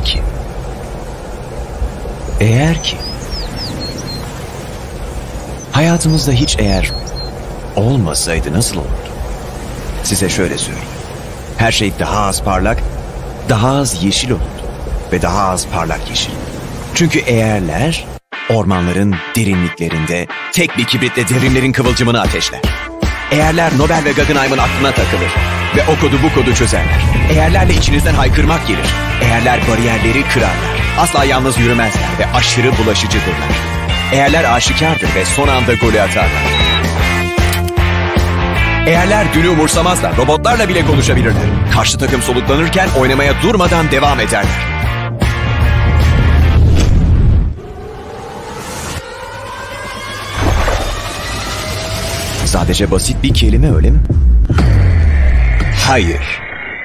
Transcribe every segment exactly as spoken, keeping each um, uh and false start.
ki, eğer ki, hayatımızda hiç eğer olmasaydı nasıl olurdu? Size şöyle söyleyeyim. Her şey daha az parlak, daha az yeşil olurdu ve daha az parlak yeşil. Çünkü eğerler ormanların derinliklerinde tek bir kibritle derinlerin kıvılcımını ateşler. Eğerler Nobel ve Guggenheim'ın aklına takılır ve o kodu bu kodu çözerler. Eğerlerle içinizden haykırmak gelir. Eğerler bariyerleri kırarlar. Asla yalnız yürümezler ve aşırı bulaşıcıdırlar. Eğerler aşikardır ve son anda golü atarlar. Eğerler dünü umursamazlar, robotlarla bile konuşabilirler. Karşı takım soluklanırken oynamaya durmadan devam ederler. Sadece basit bir kelime, öyle mi? Hayır.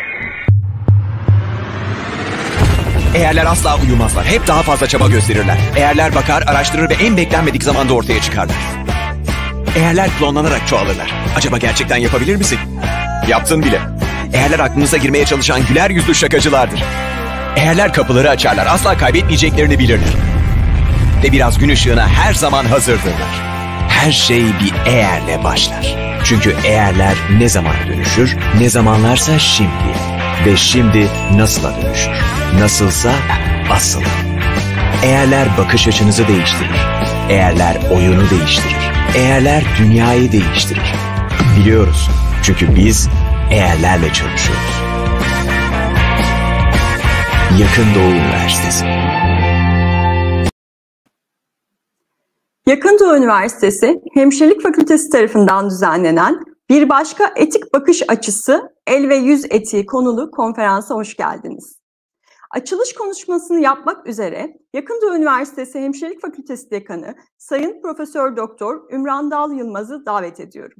Eğerler asla uyumazlar, hep daha fazla çaba gösterirler. Eğerler bakar, araştırır ve en beklenmedik zamanda ortaya çıkarlar. Eğerler klonlanarak çoğalırlar. Acaba gerçekten yapabilir misin? Yaptın bile. Eğerler aklınıza girmeye çalışan güler yüzlü şakacılardır. Eğerler kapıları açarlar, asla kaybetmeyeceklerini bilirler. Ve biraz gün ışığına her zaman hazırdırlar. Her şey bir eğerle başlar. Çünkü eğerler ne zamana dönüşür, ne zamanlarsa şimdi. Ve şimdi nasıla dönüşür. Nasılsa asıl. Eğerler bakış açınızı değiştirir. Eğerler oyunu değiştirir. Eğerler dünyayı değiştirir. Biliyoruz. Çünkü biz eğerlerle çalışıyoruz. Yakın Doğu Üniversitesi. Yakın Doğu Üniversitesi Hemşirelik Fakültesi tarafından düzenlenen Bir Başka Etik Bakış Açısı El ve Yüz Etiği konulu konferansa hoş geldiniz. Açılış konuşmasını yapmak üzere Yakın Doğu Üniversitesi Hemşirelik Fakültesi Dekanı Sayın Profesör Doktor Ümran Dal Yılmaz'ı davet ediyorum.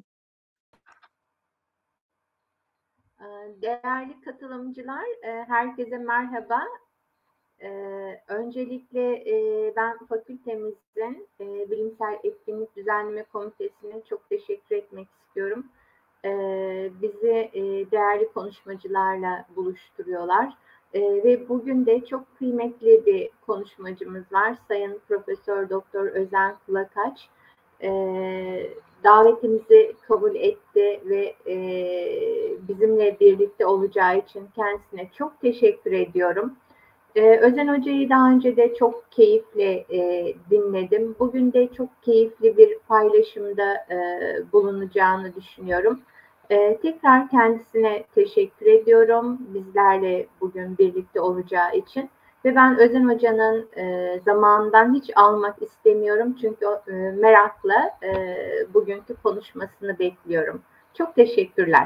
Değerli katılımcılar, herkese merhaba. Öncelikle ben fakültemizin Bilimsel Etkinlik Düzenleme Komitesi'ne çok teşekkür etmek istiyorum. Bizi değerli konuşmacılarla buluşturuyorlar. Ee, ve bugün de çok kıymetli bir konuşmacımız var. Sayın Profesör Doktor Özen Kulakaç. Ee, davetimizi kabul etti ve e, bizimle birlikte olacağı için kendisine çok teşekkür ediyorum. Ee, Özen Hoca'yı daha önce de çok keyifle e, dinledim. Bugün de çok keyifli bir paylaşımda e, bulunacağını düşünüyorum. Ee, tekrar kendisine teşekkür ediyorum bizlerle bugün birlikte olacağı için ve ben Özen Hoca'nın e, zamanından hiç almak istemiyorum çünkü e, merakla e, bugünkü konuşmasını bekliyorum. Çok teşekkürler.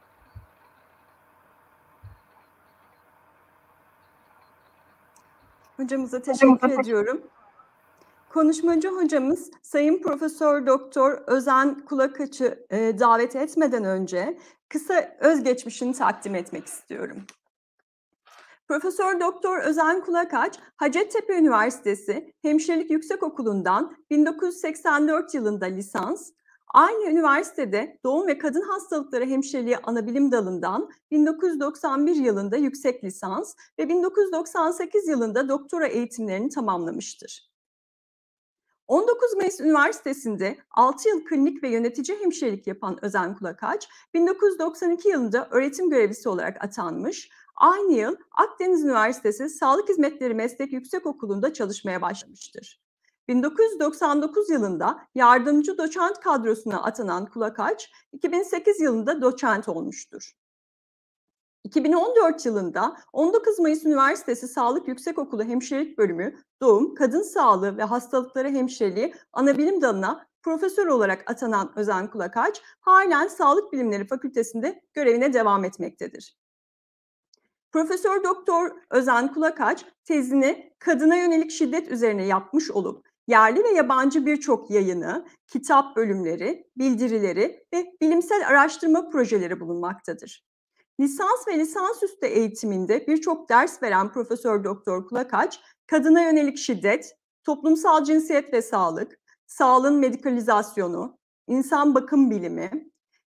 Hocamıza teşekkür ediyorum. Konuşmacı hocamız Sayın Profesör Doktor Özen Kulakaç'ı e, davet etmeden önce kısa özgeçmişini takdim etmek istiyorum. Profesör Doktor Özen Kulakaç, Hacettepe Üniversitesi Hemşirelik Yüksekokulu'ndan bin dokuz yüz seksen dört yılında lisans, aynı üniversitede Doğum ve Kadın Hastalıkları Hemşireliği Anabilim Dalı'ndan bin dokuz yüz doksan bir yılında yüksek lisans ve bin dokuz yüz doksan sekiz yılında doktora eğitimlerini tamamlamıştır. on dokuz Mayıs Üniversitesi'nde altı yıl klinik ve yönetici hemşirelik yapan Özen Kulakaç, bin dokuz yüz doksan iki yılında öğretim görevlisi olarak atanmış, aynı yıl Akdeniz Üniversitesi Sağlık Hizmetleri Meslek Yüksekokulu'nda çalışmaya başlamıştır. bin dokuz yüz doksan dokuz yılında yardımcı doçent kadrosuna atanan Kulakaç, iki bin sekiz yılında doçent olmuştur. iki bin on dört yılında on dokuz Mayıs Üniversitesi Sağlık Yüksekokulu Hemşirelik Bölümü Doğum, Kadın Sağlığı ve Hastalıkları Hemşireliği Anabilim Dalı'na profesör olarak atanan Özen Kulakaç, halen Sağlık Bilimleri Fakültesi'nde görevine devam etmektedir. Profesör Doktor Özen Kulakaç tezini kadına yönelik şiddet üzerine yapmış olup yerli ve yabancı birçok yayını, kitap bölümleri, bildirileri ve bilimsel araştırma projeleri bulunmaktadır. Lisans ve lisansüstü eğitiminde birçok ders veren Profesör Doktor Kulakaç, kadına yönelik şiddet, toplumsal cinsiyet ve sağlık, sağlığın medikalizasyonu, insan bakım bilimi,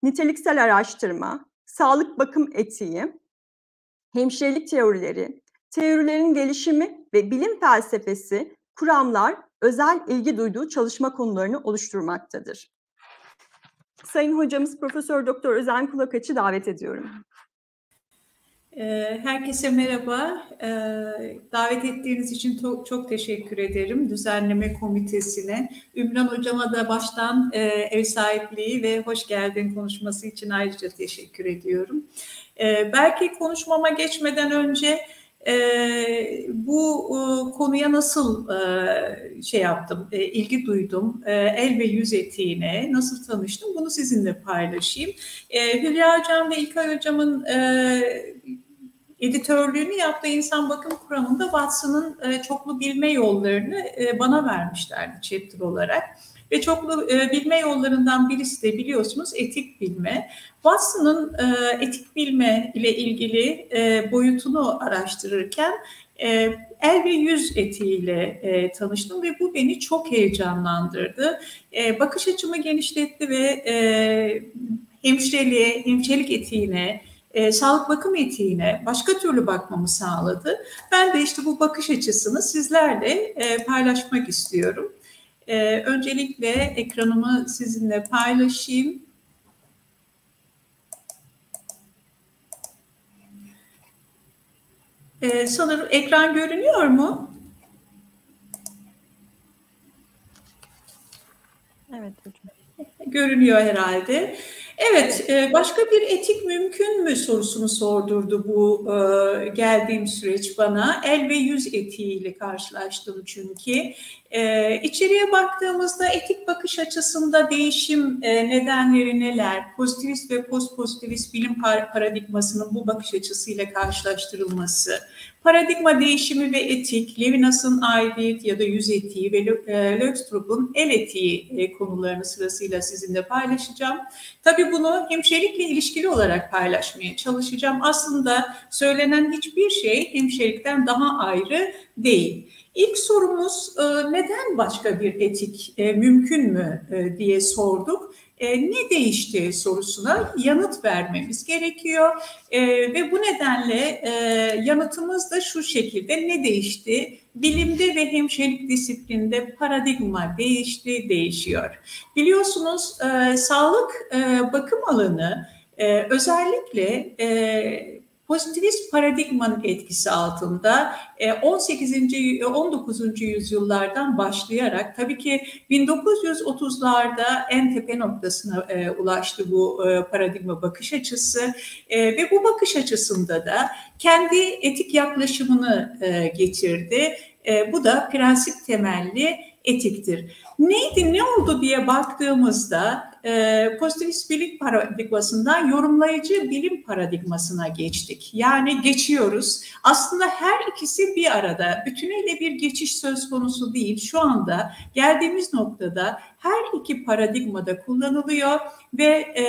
niteliksel araştırma, sağlık bakım etiği, hemşirelik teorileri, teorilerin gelişimi ve bilim felsefesi, kuramlar, özel ilgi duyduğu çalışma konularını oluşturmaktadır. Sayın hocamız Profesör Doktor Özen Kulakaç'ı davet ediyorum. Herkese merhaba. Davet ettiğiniz için çok, çok teşekkür ederim düzenleme komitesine. Ümran hocama da baştan ev sahipliği ve hoş geldin konuşması için ayrıca teşekkür ediyorum. Belki konuşmama geçmeden önce Ee, bu e, konuya nasıl e, şey yaptım, e, ilgi duydum, e, el ve yüz etiğine nasıl tanıştım, bunu sizinle paylaşayım. E, Hülya Hocam ve İlkay Hocam'ın e, editörlüğünü yaptığı insan bakım kuramında Watson'ın e, çoklu bilme yollarını e, bana vermişlerdi chapter olarak. Ve çoklu e, bilme yollarından birisi de biliyorsunuz etik bilme. Watson'ın e, etik bilme ile ilgili e, boyutunu araştırırken e, el ve yüz etiğiyle e, tanıştım ve bu beni çok heyecanlandırdı. E, bakış açımı genişletti ve e, hemşireliğe, hemşirelik etiğine, e, sağlık bakım etiğine başka türlü bakmamı sağladı. Ben de işte bu bakış açısını sizlerle e, paylaşmak istiyorum. Ee, öncelikle ekranımı sizinle paylaşayım. Ee, sanırım ekran görünüyor mu? Evet hocam. Görünüyor herhalde. Evet, başka bir etik mümkün mü sorusunu sordurdu bu e, geldiğim süreç bana. El ve yüz etiğiyle karşılaştım çünkü. E, içeriye baktığımızda etik bakış açısında değişim e, nedenleri neler? Pozitivist ve postpozitivist bilim paradigmasının bu bakış açısıyla karşılaştırılması, paradigma değişimi ve etik, Levinas'ın aidiyet ya da yüz etiği ve Lögstrup'un el etiği konularını sırasıyla sizinle paylaşacağım. Tabii bunu hemşirelikle ilişkili olarak paylaşmaya çalışacağım. Aslında söylenen hiçbir şey hemşirelikten daha ayrı değil. İlk sorumuz neden başka bir etik mümkün mü diye sorduk. Ne değişti sorusuna yanıt vermemiz gerekiyor ve bu nedenle yanıtımız da şu şekilde: ne değişti? Bilimde ve hemşirelik disiplinde paradigma değişti, değişiyor. Biliyorsunuz sağlık bakım alanı özellikle pozitivist paradigmanın etkisi altında on sekizinci on dokuzuncu yüzyıllardan başlayarak tabii ki bin dokuz yüz otuzlarda en tepe noktasına ulaştı bu paradigma bakış açısı ve bu bakış açısında da kendi etik yaklaşımını getirdi. Bu da prensip temelli etiktir. Neydi, ne oldu diye baktığımızda e, pozitivist bilim paradigmasından yorumlayıcı bilim paradigmasına geçtik. Yani geçiyoruz. Aslında her ikisi bir arada. Bütünüyle bir geçiş söz konusu değil. Şu anda geldiğimiz noktada her iki paradigmada kullanılıyor ve e,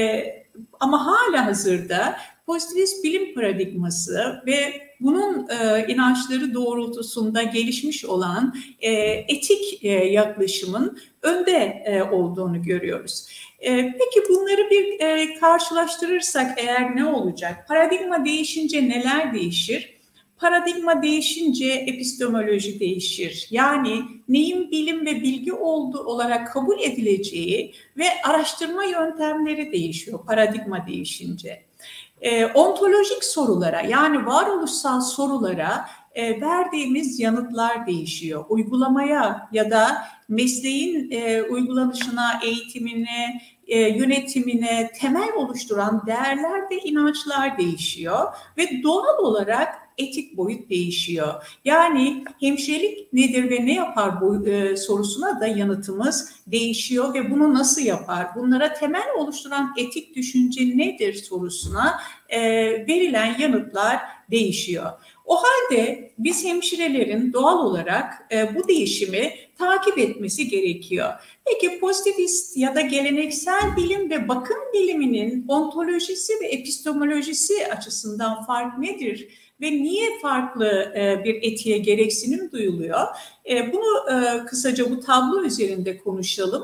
ama hala hazırda pozitivist bilim paradigması ve bunun e, inançları doğrultusunda gelişmiş olan e, etik e, yaklaşımın önde e, olduğunu görüyoruz. E, peki bunları bir e, karşılaştırırsak eğer ne olacak? Paradigma değişince neler değişir? Paradigma değişince epistemoloji değişir. Yani neyin bilim ve bilgi olduğu olarak kabul edileceği ve araştırma yöntemleri değişiyor paradigma değişince. E, ontolojik sorulara, yani varoluşsal sorulara e, verdiğimiz yanıtlar değişiyor. Uygulamaya ya da mesleğin e, uygulanışına, eğitimine, e, yönetimine temel oluşturan değerler ve inançlar değişiyor ve doğal olarak etik boyut değişiyor. Yani hemşirelik nedir ve ne yapar bu e, sorusuna da yanıtımız değişiyor ve bunu nasıl yapar? Bunlara temel oluşturan etik düşünce nedir sorusuna e, verilen yanıtlar değişiyor. O halde biz hemşirelerin doğal olarak e, bu değişimi takip etmesi gerekiyor. Peki pozitivist ya da geleneksel bilim ve bakım biliminin ontolojisi ve epistemolojisi açısından fark nedir? Ve niye farklı e, bir etiğe gereksinim duyuluyor? E, bunu e, kısaca bu tablo üzerinde konuşalım.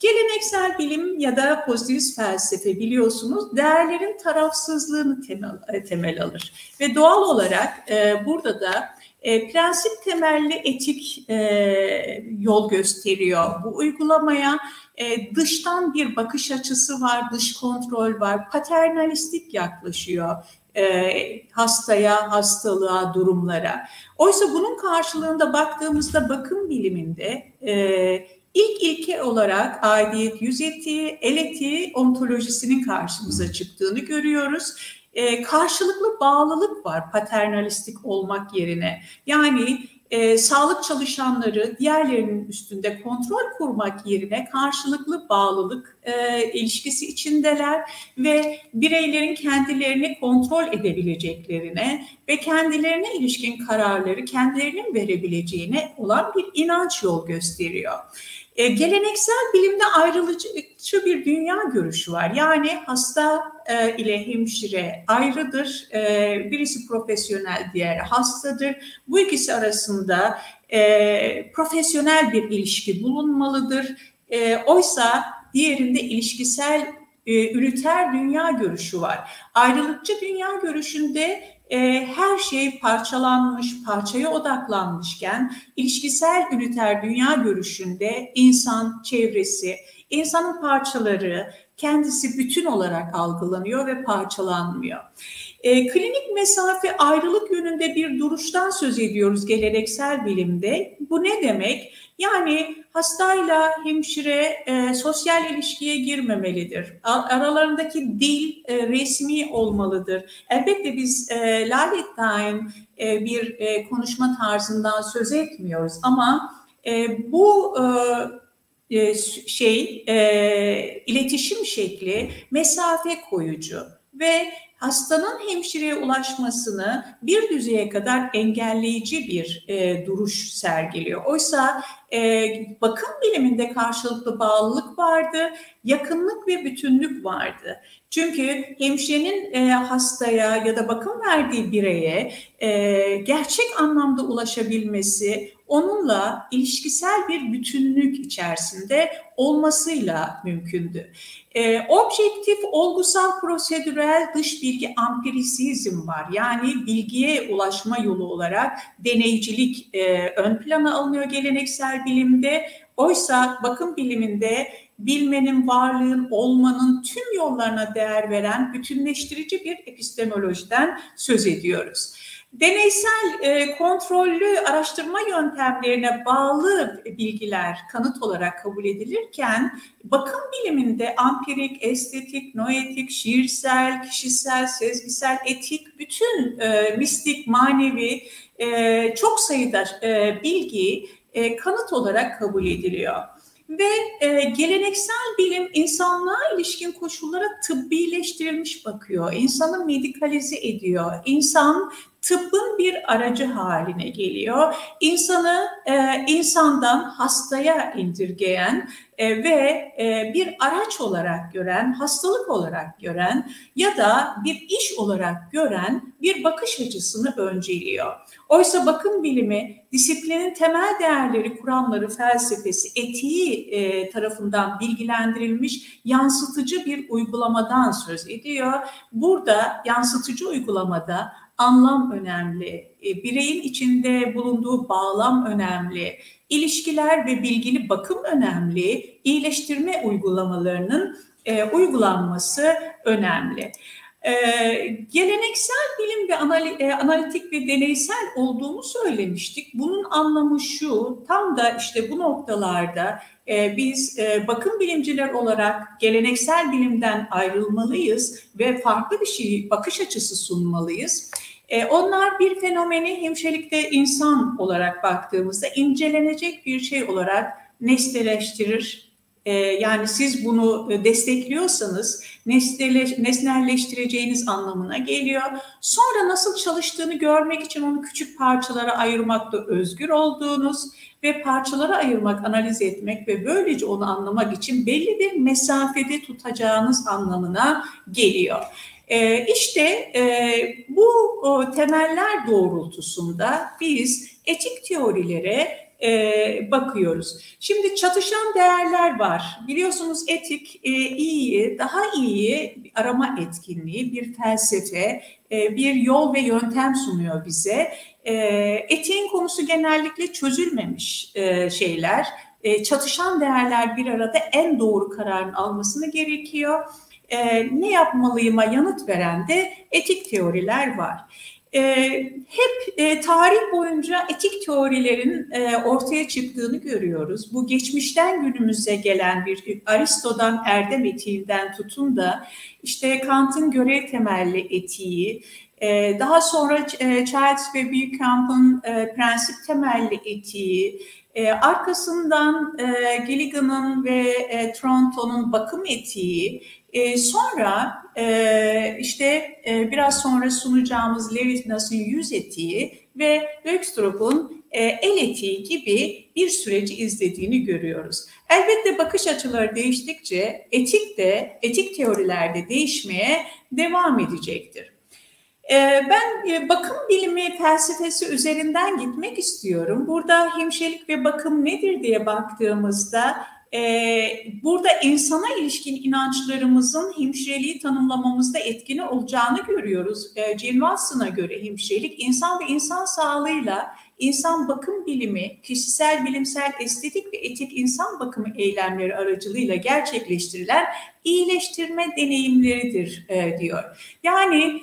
Geleneksel bilim ya da pozitivist felsefe biliyorsunuz değerlerin tarafsızlığını temel, temel alır. Ve doğal olarak e, burada da e, prensip temelli etik e, yol gösteriyor. Bu uygulamaya e, dıştan bir bakış açısı var, dış kontrol var, paternalistik yaklaşıyor e, hastaya, hastalığa, durumlara. Oysa bunun karşılığında baktığımızda bakım biliminde e, İlk ilke olarak aidiyet yüz etiği, el etiği ontolojisinin karşımıza çıktığını görüyoruz. E, karşılıklı bağlılık var paternalistik olmak yerine. Yani e, sağlık çalışanları diğerlerinin üstünde kontrol kurmak yerine karşılıklı bağlılık e, ilişkisi içindeler ve bireylerin kendilerini kontrol edebileceklerine ve kendilerine ilişkin kararları kendilerinin verebileceğine olan bir inanç yol gösteriyor. E, geleneksel bilimde ayrılıcı bir dünya görüşü var. Yani hasta e, ile hemşire ayrıdır. E, birisi profesyonel, diğeri hastadır. Bu ikisi arasında e, profesyonel bir ilişki bulunmalıdır. E, oysa diğerinde ilişkisel, e, üniter dünya görüşü var. Ayrılıkçı dünya görüşünde E, her şey parçalanmış, parçaya odaklanmışken ilişkisel üniter dünya görüşünde insan, çevresi, insanın parçaları, kendisi bütün olarak algılanıyor ve parçalanmıyor. E, klinik mesafe ayrılık yönünde bir duruştan söz ediyoruz geleneksel bilimde. Bu ne demek? Yani hastayla hemşire e, sosyal ilişkiye girmemelidir. Aralarındaki dil e, resmi olmalıdır. Elbette biz e, Lalettain e, bir e, konuşma tarzından söz etmiyoruz ama e, bu e, şey e, iletişim şekli mesafe koyucu ve hastanın hemşireye ulaşmasını bir düzeye kadar engelleyici bir e, duruş sergiliyor. Oysa e, bakım biliminde karşılıklı bağlılık vardı, yakınlık ve bütünlük vardı. Çünkü hemşirenin e, hastaya ya da bakım verdiği bireye e, gerçek anlamda ulaşabilmesi, onunla ilişkisel bir bütünlük içerisinde olmasıyla mümkündü. E, objektif, olgusal, prosedürel dış bilgi ampirisizm var. Yani bilgiye ulaşma yolu olarak deneycilik e, ön plana alınıyor geleneksel bilimde. Oysa bakım biliminde bilmenin, varlığın, olmanın tüm yollarına değer veren bütünleştirici bir epistemolojiden söz ediyoruz. Deneysel e, kontrollü araştırma yöntemlerine bağlı bilgiler kanıt olarak kabul edilirken bakım biliminde ampirik, estetik, noetik, şiirsel, kişisel, sezgisel, etik, bütün e, mistik, manevi e, çok sayıda e, bilgi e, kanıt olarak kabul ediliyor. Ve e, geleneksel bilim insanlığa ilişkin koşullara tıbbileştirilmiş bakıyor. İnsanı medikalize ediyor. İnsan tıbbın bir aracı haline geliyor. İnsanı e, insandan hastaya indirgeyen e, ve e, bir araç olarak gören, hastalık olarak gören ya da bir iş olarak gören bir bakış açısını önceliyor. Oysa bakım bilimi disiplinin temel değerleri, kuramları, felsefesi, etiği e, tarafından bilgilendirilmiş yansıtıcı bir uygulamadan söz ediyor. Burada yansıtıcı uygulamada anlam önemli, e, bireyin içinde bulunduğu bağlam önemli, ilişkiler ve bilgili bakım önemli, iyileştirme uygulamalarının e, uygulanması önemli. Ee, geleneksel bilim ve analitik ve deneysel olduğunu söylemiştik. Bunun anlamı şu, tam da işte bu noktalarda e, biz e, bakım bilimciler olarak geleneksel bilimden ayrılmalıyız ve farklı bir şey, bakış açısı sunmalıyız. E, onlar bir fenomeni hemşirelikte insan olarak baktığımızda incelenecek bir şey olarak nesneleştirir. Yani siz bunu destekliyorsanız nesnelleştireceğiniz anlamına geliyor. Sonra nasıl çalıştığını görmek için onu küçük parçalara ayırmakta özgür olduğunuz ve parçalara ayırmak, analiz etmek ve böylece onu anlamak için belli bir mesafede tutacağınız anlamına geliyor. İşte bu temeller doğrultusunda biz etik teorilere e, bakıyoruz. Şimdi çatışan değerler var. Biliyorsunuz etik e, iyiyi, daha iyi arama etkinliği, bir felsefe, e, bir yol ve yöntem sunuyor bize. E, etiğin konusu genellikle çözülmemiş e, şeyler. E, çatışan değerler bir arada en doğru kararın almasını gerekiyor. E, ne yapmalıyıma yanıt veren de etik teoriler var. E, hep e, tarih boyunca etik teorilerin e, ortaya çıktığını görüyoruz. Bu geçmişten günümüze gelen bir Aristo'dan erdem etiğinden tutun da işte Kant'ın görev temelli etiği, e, daha sonra e, Childs ve Beauchamp'ın e, prensip temelli etiği, e, arkasından e, Gilligan'ın ve e, Tronton'un bakım etiği, e, sonra e, işte e, biraz sonra sunacağımız Levinas'ın yüz etiği ve Hoekstrup'un e, el etiği gibi bir süreci izlediğini görüyoruz. Elbette bakış açıları değiştikçe etik de, etik teoriler de değişmeye devam edecektir. Ben bakım bilimi felsefesi üzerinden gitmek istiyorum. Burada hemşirelik ve bakım nedir diye baktığımızda burada insana ilişkin inançlarımızın hemşireliği tanımlamamızda etkili olacağını görüyoruz. Jane Watson'a göre hemşirelik insan ve insan sağlığıyla insan bakım bilimi, kişisel, bilimsel, estetik ve etik insan bakımı eylemleri aracılığıyla gerçekleştirilen iyileştirme deneyimleridir diyor. Yani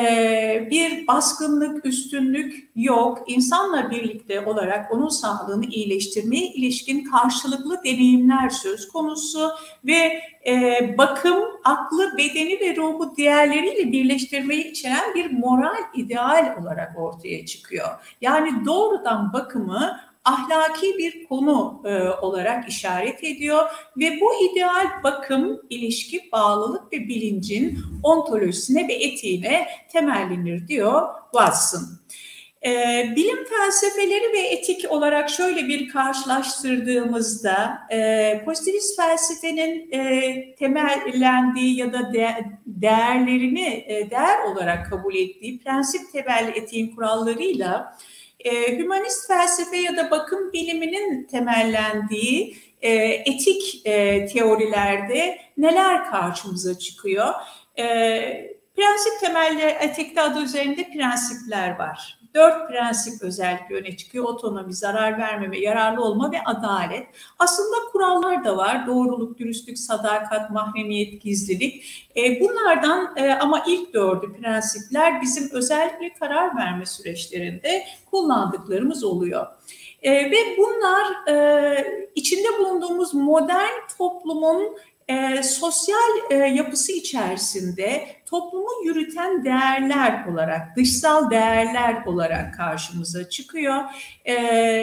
Ee, bir baskınlık, üstünlük yok. İnsanla birlikte olarak onun sağlığını iyileştirmeye ilişkin karşılıklı deneyimler söz konusu ve e, bakım, aklı, bedeni ve ruhu diğerleriyle birleştirmeyi içeren bir moral ideal olarak ortaya çıkıyor. Yani doğrudan bakımı ahlaki bir konu e, olarak işaret ediyor ve bu ideal bakım, ilişki, bağlılık ve bilincin ontolojisine ve etiğine temellenir diyor Watson. E, bilim felsefeleri ve etik olarak şöyle bir karşılaştırdığımızda e, pozitivist felsefenin e, temellendiği ya da de, değerlerini e, değer olarak kabul ettiği prensip temelli etiğin kurallarıyla E, hümanist felsefe ya da bakım biliminin temellendiği e, etik e, teorilerde neler karşımıza çıkıyor? E, prensip temelli etikte adı üzerinde prensipler var. Dört prensip özellikle öne çıkıyor. Otonomi, zarar vermeme, yararlı olma ve adalet. Aslında kurallar da var. Doğruluk, dürüstlük, sadakat, mahremiyet, gizlilik. E, bunlardan e, ama ilk dördü prensipler bizim özellikle karar verme süreçlerinde kullandıklarımız oluyor. E, ve bunlar e, içinde bulunduğumuz modern toplumun E, sosyal e, yapısı içerisinde toplumu yürüten değerler olarak, dışsal değerler olarak karşımıza çıkıyor. E,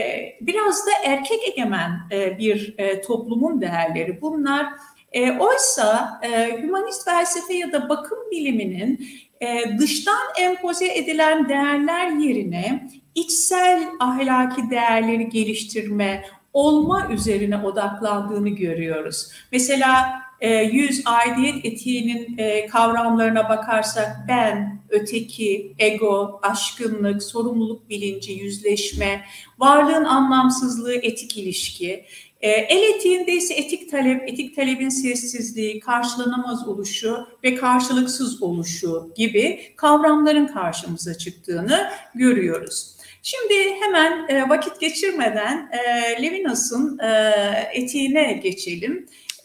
biraz da erkek egemen e, bir e, toplumun değerleri bunlar. E, oysa e, hümanist felsefe ya da bakım biliminin e, dıştan empoze edilen değerler yerine içsel ahlaki değerleri geliştirme, olma üzerine odaklandığını görüyoruz. Mesela e, yüz aidiyet etiğinin e, kavramlarına bakarsak ben, öteki, ego, aşkınlık, sorumluluk bilinci, yüzleşme, varlığın anlamsızlığı, etik ilişki. E, el etiğinde ise etik talep, etik talebin sessizliği, karşılanamaz oluşu ve karşılıksız oluşu gibi kavramların karşımıza çıktığını görüyoruz. Şimdi hemen e, vakit geçirmeden e, Levinas'ın e, etiğine geçelim.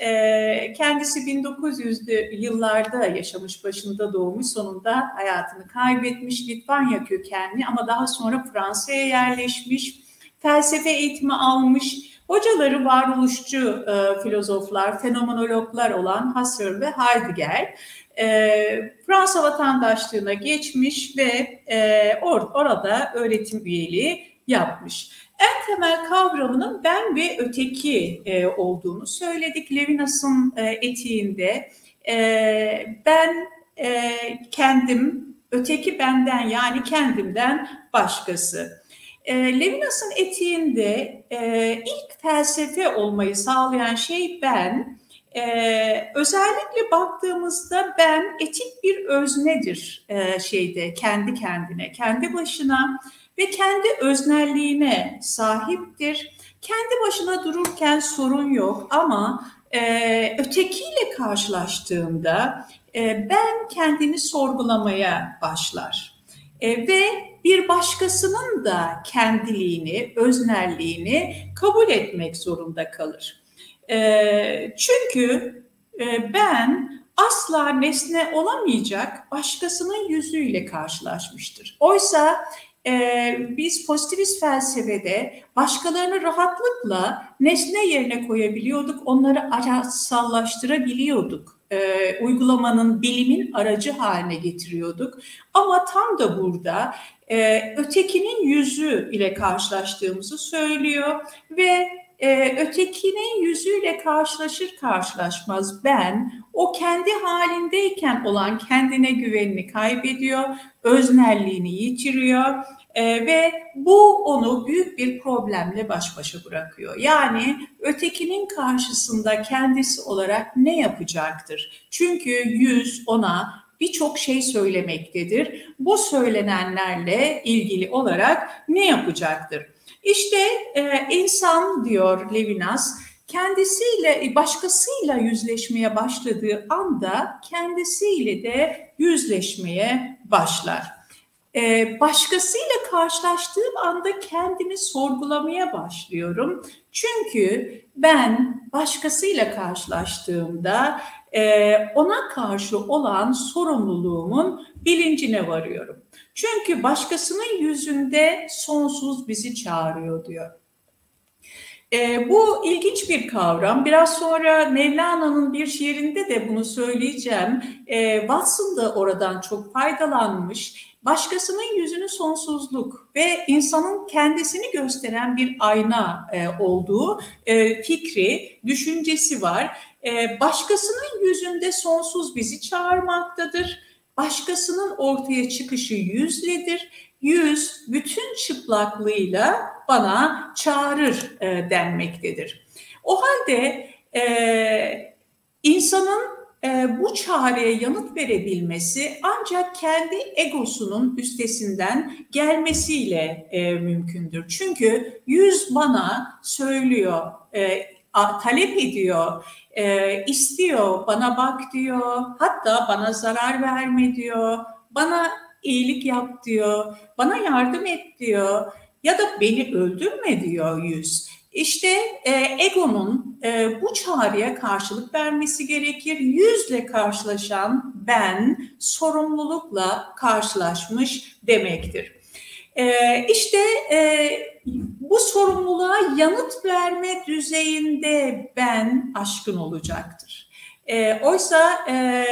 E, kendisi bin dokuz yüzlü yıllarda yaşamış, başında doğmuş, sonunda hayatını kaybetmiş, Litvanya kökenli ama daha sonra Fransa'ya yerleşmiş, felsefe eğitimi almış. Hocaları varoluşçu e, filozoflar, fenomenologlar olan Husserl ve Heidegger. E, Fransa vatandaşlığına geçmiş ve e, or, orada öğretim üyeliği yapmış. En temel kavramının ben ve öteki e, olduğunu söyledik. Levinas'ın e, etiğinde e, ben e, kendim, öteki benden yani kendimden başkası. E, Levinas'ın etiğinde e, ilk felsefe olmayı sağlayan şey ben. Ee, özellikle baktığımızda ben etik bir öznedir e, şeyde kendi kendine, kendi başına ve kendi öznelliğine sahiptir. Kendi başına dururken sorun yok ama e, ötekiyle karşılaştığında e, ben kendini sorgulamaya başlar. E, ve bir başkasının da kendiliğini, öznelliğini kabul etmek zorunda kalır. E, çünkü e, ben asla nesne olamayacak başkasının yüzüyle karşılaşmıştır. Oysa e, biz pozitivist felsefede başkalarını rahatlıkla nesne yerine koyabiliyorduk, onları araçsallaştırabiliyorduk. E, uygulamanın, bilimin aracı haline getiriyorduk. Ama tam da burada e, ötekinin yüzü ile karşılaştığımızı söylüyor ve e, ötekinin yüzüyle karşılaşır karşılaşmaz ben o kendi halindeyken olan kendine güvenini kaybediyor, öznelliğini yitiriyor e, ve bu onu büyük bir problemle baş başa bırakıyor. Yani ötekinin karşısında kendisi olarak ne yapacaktır? Çünkü yüz ona birçok şey söylemektedir. Bu söylenenlerle ilgili olarak ne yapacaktır? İşte e, insan diyor Levinas, kendisiyle, başkasıyla yüzleşmeye başladığı anda kendisiyle de yüzleşmeye başlar. Ee, başkasıyla karşılaştığım anda kendimi sorgulamaya başlıyorum. Çünkü ben başkasıyla karşılaştığımda e, ona karşı olan sorumluluğumun bilincine varıyorum. Çünkü başkasının yüzünde sonsuz bizi çağırıyor diyor. E, bu ilginç bir kavram. Biraz sonra Mevlana'nın bir şiirinde de bunu söyleyeceğim. E, Watson da oradan çok faydalanmış. Başkasının yüzünü sonsuzluk ve insanın kendisini gösteren bir ayna e, olduğu e, fikri, düşüncesi var. E, başkasının yüzünde sonsuz bizi çağırmaktadır. Başkasının ortaya çıkışı yüzledir. Yüz bütün çıplaklığıyla bana çağırır e, denmektedir. O halde e, insanın e, bu çağrıya yanıt verebilmesi ancak kendi egosunun üstesinden gelmesiyle e, mümkündür. Çünkü yüz bana söylüyor, e, a, talep ediyor, e, istiyor, bana bak diyor, hatta bana zarar verme diyor, bana iyilik yap diyor, bana yardım et diyor ya da beni öldürme diyor yüz. İşte e, egonun e, bu çağrıya karşılık vermesi gerekir. Yüzle karşılaşan ben sorumlulukla karşılaşmış demektir. E, işte e, bu sorumluluğa yanıt verme düzeyinde ben aşkın olacaktır. E, oysa e,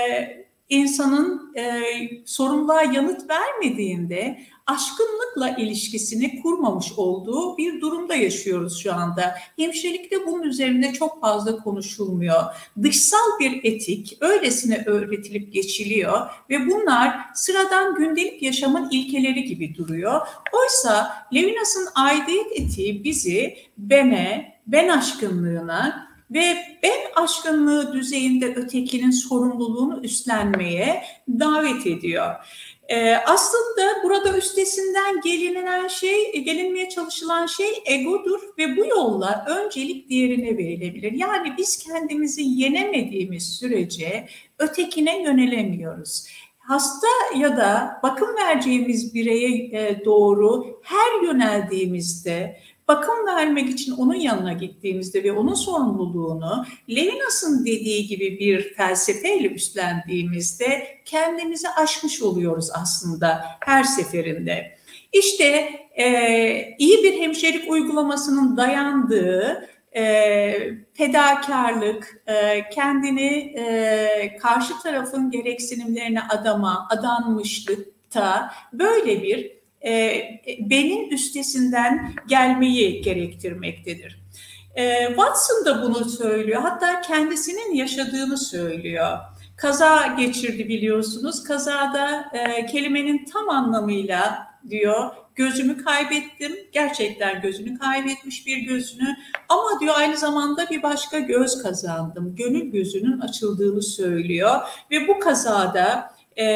insanın e, sorumluluğa yanıt vermediğinde aşkınlıkla ilişkisini kurmamış olduğu bir durumda yaşıyoruz şu anda. Hemşirelikte bunun üzerinde çok fazla konuşulmuyor. Dışsal bir etik öylesine öğretilip geçiliyor ve bunlar sıradan gündelik yaşamın ilkeleri gibi duruyor. Oysa Levinas'ın aidiyet etiği bizi bene, ben aşkınlığına ve ben aşkınlığı düzeyinde ötekinin sorumluluğunu üstlenmeye davet ediyor. Ee, aslında burada üstesinden gelinen şey, gelinmeye çalışılan şey egodur ve bu yolla öncelik diğerine verilebilir. Yani biz kendimizi yenemediğimiz sürece ötekine yönelemiyoruz. Hasta ya da bakım vereceğimiz bireye doğru her yöneldiğimizde, bakım vermek için onun yanına gittiğimizde ve onun sorumluluğunu Levinas'ın dediği gibi bir felsefeyle üstlendiğimizde kendimizi aşmış oluyoruz aslında her seferinde. İşte e, iyi bir hemşirelik uygulamasının dayandığı e, fedakarlık, e, kendini e, karşı tarafın gereksinimlerine adama, adanmışlıkta böyle bir E, benin üstesinden gelmeyi gerektirmektedir. E, Watson da bunu söylüyor. Hatta kendisinin yaşadığını söylüyor. Kaza geçirdi biliyorsunuz. Kazada e, kelimenin tam anlamıyla diyor gözümü kaybettim. Gerçekten gözünü kaybetmiş bir gözünü. Ama diyor aynı zamanda bir başka göz kazandım. Gönül gözünün açıldığını söylüyor. Ve bu kazada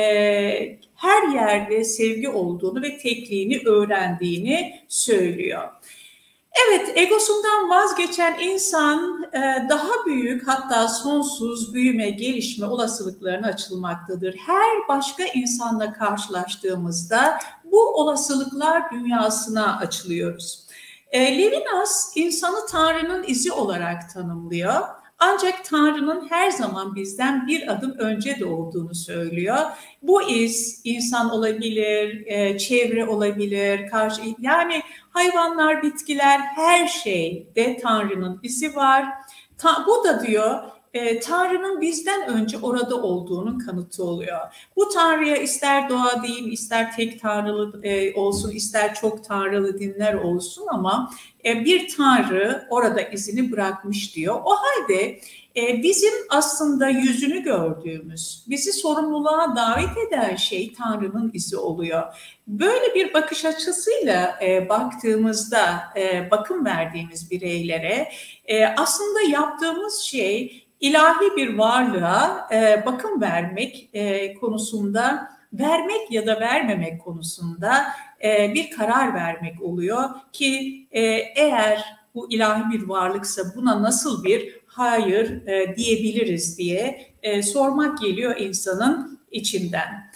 e, her yerde sevgi olduğunu ve tekliğini öğrendiğini söylüyor. Evet, egosundan vazgeçen insan daha büyük, hatta sonsuz büyüme, gelişme olasılıklarına açılmaktadır. Her başka insanla karşılaştığımızda bu olasılıklar dünyasına açılıyoruz. Levinas insanı Tanrı'nın izi olarak tanımlıyor. Ancak Tanrı'nın her zaman bizden bir adım önce de olduğunu söylüyor. Bu iz insan olabilir, çevre olabilir, karşı yani hayvanlar, bitkiler, her şeyde Tanrı'nın izi var. Ta, bu da diyor e, Tanrı'nın bizden önce orada olduğunun kanıtı oluyor. Bu Tanrı'ya ister doğa değil, ister tek tanrılı e, olsun, ister çok tanrılı dinler olsun ama e, bir Tanrı orada izini bırakmış diyor. O halde e, bizim aslında yüzünü gördüğümüz, bizi sorumluluğa davet eden şey Tanrı'nın izi oluyor. Böyle bir bakış açısıyla e, baktığımızda e, bakım verdiğimiz bireylere e, aslında yaptığımız şey ilahi bir varlığa e, bakım vermek e, konusunda, vermek ya da vermemek konusunda e, bir karar vermek oluyor ki e, eğer bu ilahi bir varlıksa buna nasıl bir hayır e, diyebiliriz diye e, sormak geliyor insanın içinden.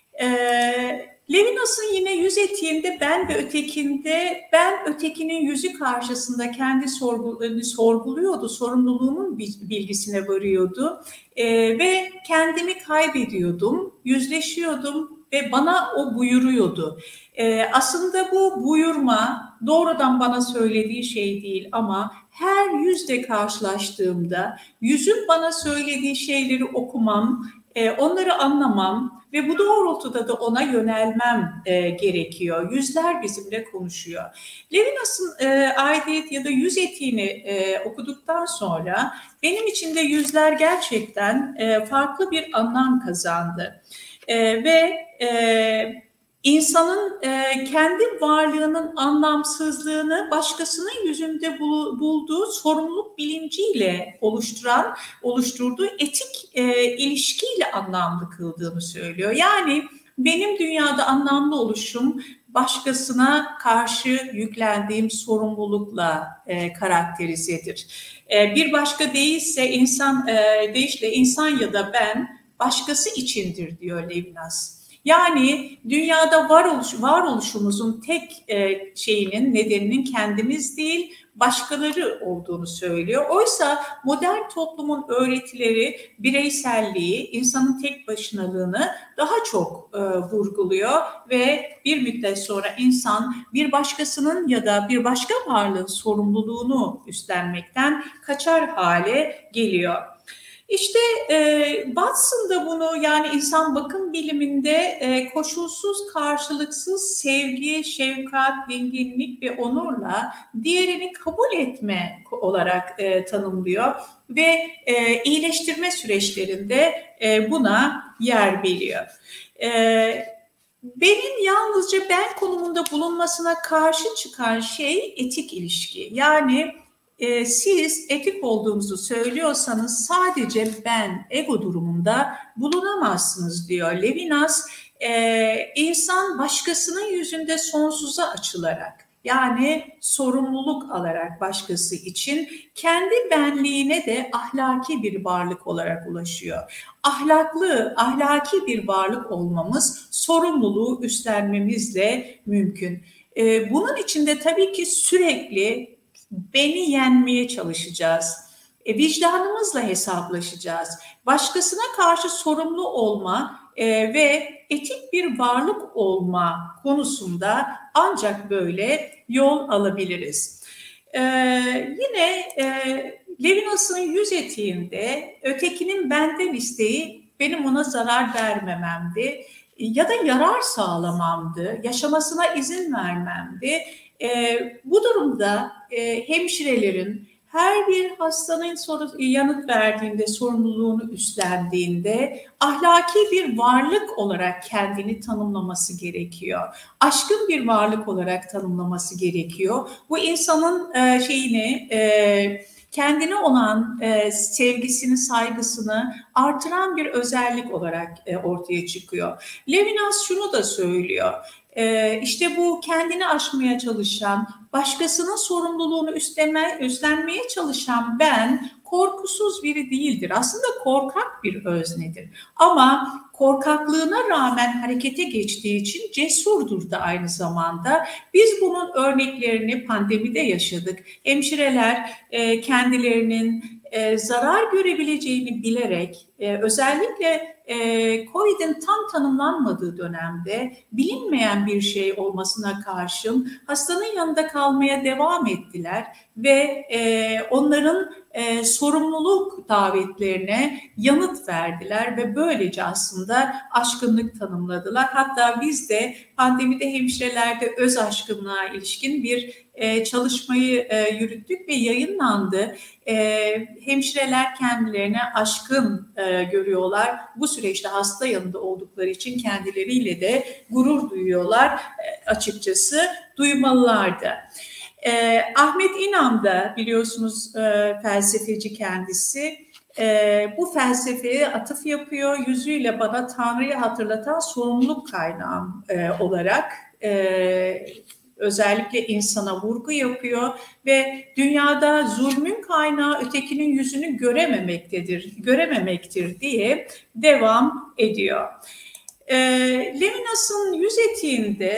Evet. Levinas'ın yine yüz etiğinde ben ve ötekinde, ben ötekinin yüzü karşısında kendi sorgularını sorguluyordu, sorumluluğunun bilgisine varıyordu ee, ve kendimi kaybediyordum, yüzleşiyordum ve bana o buyuruyordu. Ee, aslında bu buyurma doğrudan bana söylediği şey değil ama her yüzle karşılaştığımda yüzün bana söylediği şeyleri okumam, onları anlamam ve bu doğrultuda da ona yönelmem e, gerekiyor. Yüzler bizimle konuşuyor. Levinas'ın e, aidiyet ya da yüz etiğini e, okuduktan sonra benim için de yüzler gerçekten e, farklı bir anlam kazandı. E, ve e, İnsanın e, kendi varlığının anlamsızlığını başkasının yüzünde bul, bulduğu sorumluluk bilinciyle oluşturan, oluşturduğu etik e, ilişkiyle anlamlı kıldığını söylüyor. Yani benim dünyada anlamlı oluşum başkasına karşı yüklendiğim sorumlulukla e, karakterizedir. E, bir başka değilse insan, e, deyişle insan ya da ben başkası içindir diyor Levinas. Yani dünyada varoluş, varoluşumuzun tek e, şeyinin, nedeninin kendimiz değil, başkaları olduğunu söylüyor. Oysa modern toplumun öğretileri bireyselliği, insanın tek başınalığını daha çok e, vurguluyor ve bir müddet sonra insan bir başkasının ya da bir başka varlığın sorumluluğunu üstlenmekten kaçar hale geliyor. İşte e, Watson da bunu, yani insan bakım biliminde e, koşulsuz, karşılıksız sevgi, şefkat, dinginlik ve onurla diğerini kabul etme olarak e, tanımlıyor ve e, iyileştirme süreçlerinde e, buna yer veriyor. E, Benim yalnızca ben konumunda bulunmasına karşı çıkan şey etik ilişki. Yani e, siz etik olduğunuzu söylüyorsanız sadece ben ego durumunda bulunamazsınız diyor Levinas. E, insan başkasının yüzünde sonsuza açılarak, yani sorumluluk alarak başkası için kendi benliğine de ahlaki bir varlık olarak ulaşıyor. Ahlaklı, ahlaki bir varlık olmamız sorumluluğu üstlenmemizle mümkün. Ee, bunun için de tabii ki sürekli beni yenmeye çalışacağız. E, vicdanımızla hesaplaşacağız. Başkasına karşı sorumlu olma e, ve etik bir varlık olma konusunda ancak böyle yol alabiliriz. Ee, yine e, Levinas'ın yüz etiğinde ötekinin benden isteği benim ona zarar vermememdi ya da yarar sağlamamdı, yaşamasına izin vermemdi. E, bu durumda e, hemşirelerin her bir hastanın soru, yanıt verdiğinde, sorumluluğunu üstlendiğinde ahlaki bir varlık olarak kendini tanımlaması gerekiyor. Aşkın bir varlık olarak tanımlaması gerekiyor. Bu insanın e, şeyini, e, kendine olan e, sevgisini, saygısını artıran bir özellik olarak e, ortaya çıkıyor. Levinas şunu da söylüyor. e, işte bu kendini aşmaya çalışan, başkasının sorumluluğunu üstlenme, üstlenmeye çalışan ben korkusuz biri değildir. Aslında korkak bir öznedir. Ama korkaklığına rağmen harekete geçtiği için cesurdur da aynı zamanda. Biz bunun örneklerini pandemide yaşadık. Hemşireler e, kendilerinin e, zarar görebileceğini bilerek e, özellikle e, COVID'in tam tanımlanmadığı dönemde bilinmeyen bir şey olmasına karşın hastanın yanında kalmaya devam ettiler ve e, onların e, sorumluluk davetlerine yanıt verdiler ve böylece aslında aşkınlık tanımladılar. Hatta biz de pandemide hemşirelerde öz aşkınlığa ilişkin bir e, çalışmayı e, yürüttük ve yayınlandı. E, hemşireler kendilerine aşkın e, görüyorlar. Bu süreçte hasta yanında oldukları için kendileriyle de gurur duyuyorlar. E, açıkçası duymalılardı. E, Ahmet İnam da biliyorsunuz e, felsefeci kendisi. E, bu felsefeye atıf yapıyor. Yüzüyle bana Tanrı'yı hatırlatan sorumluluk kaynağım e, olarak e, özellikle insana vurgu yapıyor ve dünyada zulmün kaynağı ötekinin yüzünü görememektedir, görememektir diye devam ediyor. E, Levinas'ın yüz etiğinde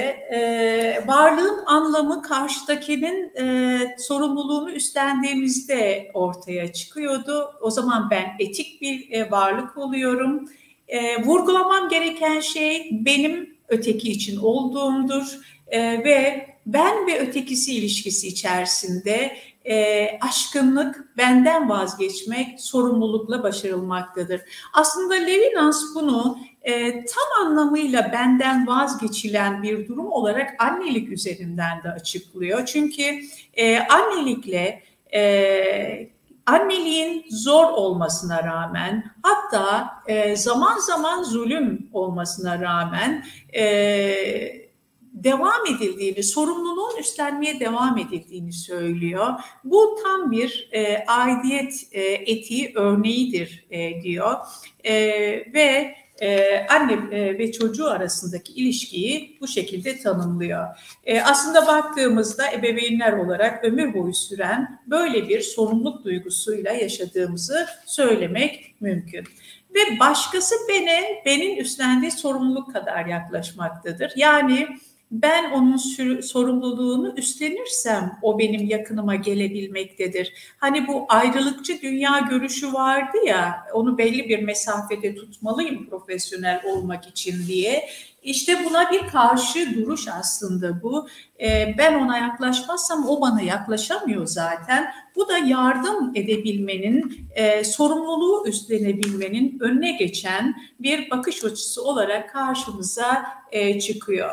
e, varlığın anlamı karşıdakinin e, sorumluluğunu üstlendiğimizde ortaya çıkıyordu. O zaman ben etik bir e, varlık oluyorum. E, vurgulamam gereken şey benim öteki için olduğumdur e, ve ben ve ötekisi ilişkisi içerisinde e, aşkınlık, benden vazgeçmek, sorumlulukla başarılmaktadır. Aslında Levinas bunu e, tam anlamıyla benden vazgeçilen bir durum olarak annelik üzerinden de açıklıyor. Çünkü e, annelikle e, anneliğin zor olmasına rağmen, hatta e, zaman zaman zulüm olmasına rağmen e, devam edildiğini, sorumluluğun üstlenmeye devam edildiğini söylüyor. Bu tam bir e, aidiyet e, etiği örneğidir e, diyor e, ve e, anne e, ve çocuğu arasındaki ilişkiyi bu şekilde tanımlıyor. E, aslında baktığımızda ebeveynler olarak ömür boyu süren böyle bir sorumluluk duygusuyla yaşadığımızı söylemek mümkün. Ve başkası bana, benim üstlendiği sorumluluk kadar yaklaşmaktadır. Yani ben onun sorumluluğunu üstlenirsem o benim yakınıma gelebilmektedir. Hani bu ayrılıkçı dünya görüşü vardı ya, onu belli bir mesafede tutmalıyım profesyonel olmak için diye. İşte buna bir karşı duruş aslında bu. Ee, ben ona yaklaşmazsam o bana yaklaşamıyor zaten. Bu da yardım edebilmenin, e, sorumluluğu üstlenebilmenin önüne geçen bir bakış açısı olarak karşımıza e, çıkıyor.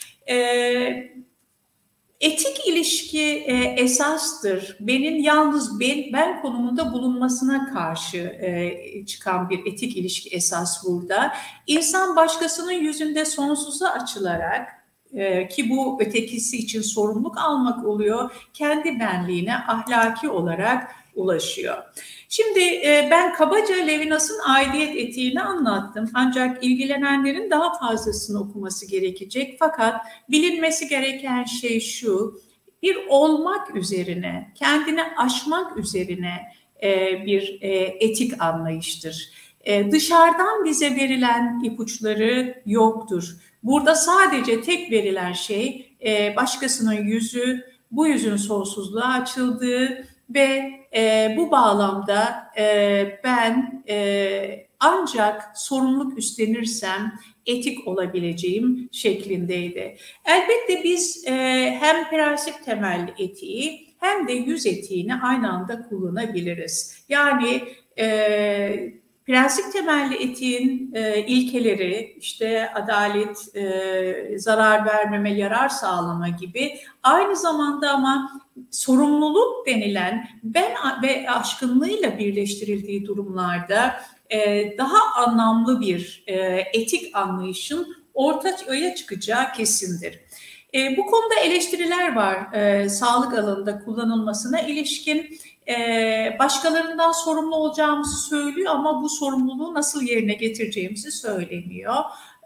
Ee, etik ilişki e, esastır. Benim yalnız ben, ben konumunda bulunmasına karşı e, çıkan bir etik ilişki esas burada. İnsan başkasının yüzünde sonsuza açılarak e, ki bu ötekisi için sorumluluk almak oluyor, kendi benliğine ahlaki olarak ulaşıyor. Şimdi e, ben kabaca Levinas'ın aidiyet etiğini anlattım. Ancak ilgilenenlerin daha fazlasını okuması gerekecek. Fakat bilinmesi gereken şey şu, bir olmak üzerine, kendini aşmak üzerine e, bir e, etik anlayıştır. E, dışarıdan bize verilen ipuçları yoktur. Burada sadece tek verilen şey e, başkasının yüzü, bu yüzün sonsuzluğa açıldığı ve e, bu bağlamda e, ben e, ancak sorumluluk üstlenirsem etik olabileceğim şeklindeydi. Elbette biz e, hem prensip temelli etiği hem de yüz etiğini aynı anda kullanabiliriz. Yani e, prensip temelli etiğin e, ilkeleri, işte adalet, e, zarar vermeme, yarar sağlama gibi, aynı zamanda ama sorumluluk denilen ben ve aşkınlığıyla birleştirildiği durumlarda e, daha anlamlı bir e, etik anlayışın ortaya çıkacağı kesindir. E, bu konuda eleştiriler var e, sağlık alanında kullanılmasına ilişkin. Ee, başkalarından sorumlu olacağımızı söylüyor ama bu sorumluluğu nasıl yerine getireceğimizi söylemiyor.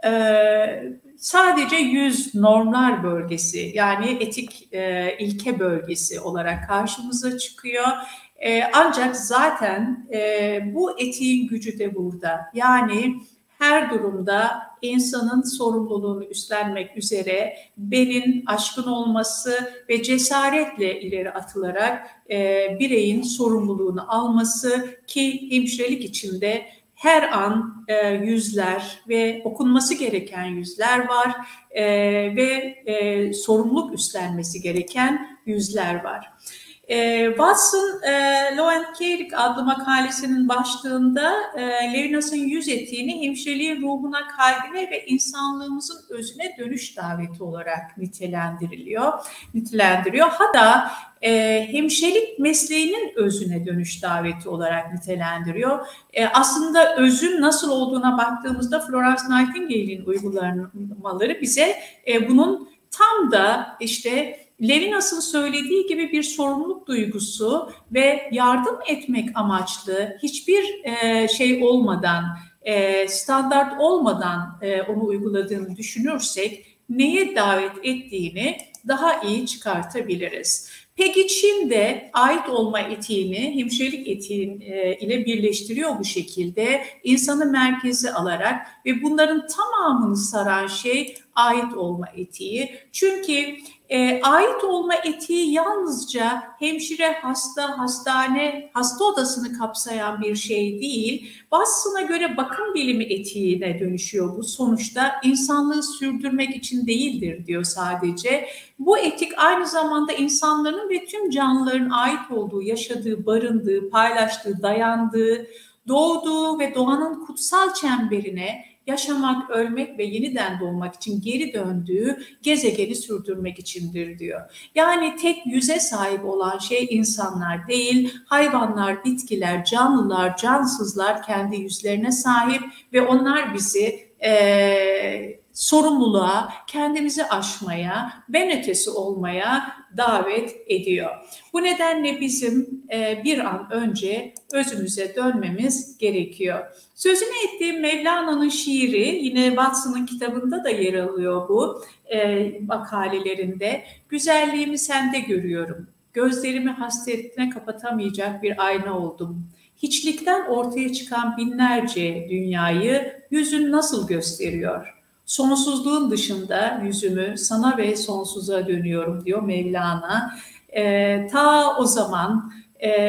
e, sadece yüz normlar bölgesi, yani etik e, ilke bölgesi olarak karşımıza çıkıyor. E, ancak zaten e, bu etiğin gücü de burada. Yani her durumda insanın sorumluluğunu üstlenmek üzere benin aşkın olması ve cesaretle ileri atılarak e, bireyin sorumluluğunu alması, ki hemşirelik içinde her an e, yüzler ve okunması gereken yüzler var e, ve e, sorumluluk üstlenmesi gereken yüzler var. E, Watson, e, Law and Care adlı makalesinin başlığında e, Levinas'ın yüz etiğini hemşireliğin ruhuna, kalbine ve insanlığımızın özüne dönüş daveti olarak nitelendiriliyor, nitelendiriyor. Hatta e, hemşirelik mesleğinin özüne dönüş daveti olarak nitelendiriyor. E, aslında özün nasıl olduğuna baktığımızda Florence Nightingale'in uygulamaları bize e, bunun tam da işte Levinas'ın söylediği gibi bir sorumluluk duygusu ve yardım etmek amaçlı, hiçbir e, şey olmadan, e, standart olmadan e, onu uyguladığını düşünürsek neye davet ettiğini daha iyi çıkartabiliriz. Peggy Chin de ait olma etiğini hemşirelik etiğin e, ile birleştiriyor bu şekilde, insanı merkeze alarak ve bunların tamamını saran şey ait olma etiği. Çünkü e, ait olma etiği yalnızca hemşire, hasta, hastane, hasta odasını kapsayan bir şey değil. Watson'a göre bakım bilimi etiğine dönüşüyor bu. Sonuçta insanlığı sürdürmek için değildir diyor sadece. Bu etik aynı zamanda insanların ve tüm canlıların ait olduğu, yaşadığı, barındığı, paylaştığı, dayandığı, doğduğu ve doğanın kutsal çemberine yaşamak, ölmek ve yeniden doğmak için geri döndüğü gezegeni sürdürmek içindir diyor. Yani tek yüze sahip olan şey insanlar değil, hayvanlar, bitkiler, canlılar, cansızlar kendi yüzlerine sahip ve onlar bizi e, sorumluluğa, kendimizi aşmaya, ben ötesi olmaya davet ediyor. Bu nedenle bizim e, bir an önce özümüze dönmemiz gerekiyor. Sözünü ettiğim Mevlana'nın şiiri, yine Watson'ın kitabında da yer alıyor bu e, makalelerinde. Güzelliğimi sende görüyorum. Gözlerimi hasretine kapatamayacak bir ayna oldum. Hiçlikten ortaya çıkan binlerce dünyayı yüzün nasıl gösteriyor? Sonsuzluğun dışında yüzümü sana ve sonsuza dönüyorum diyor Mevlana. E, ta o zaman e,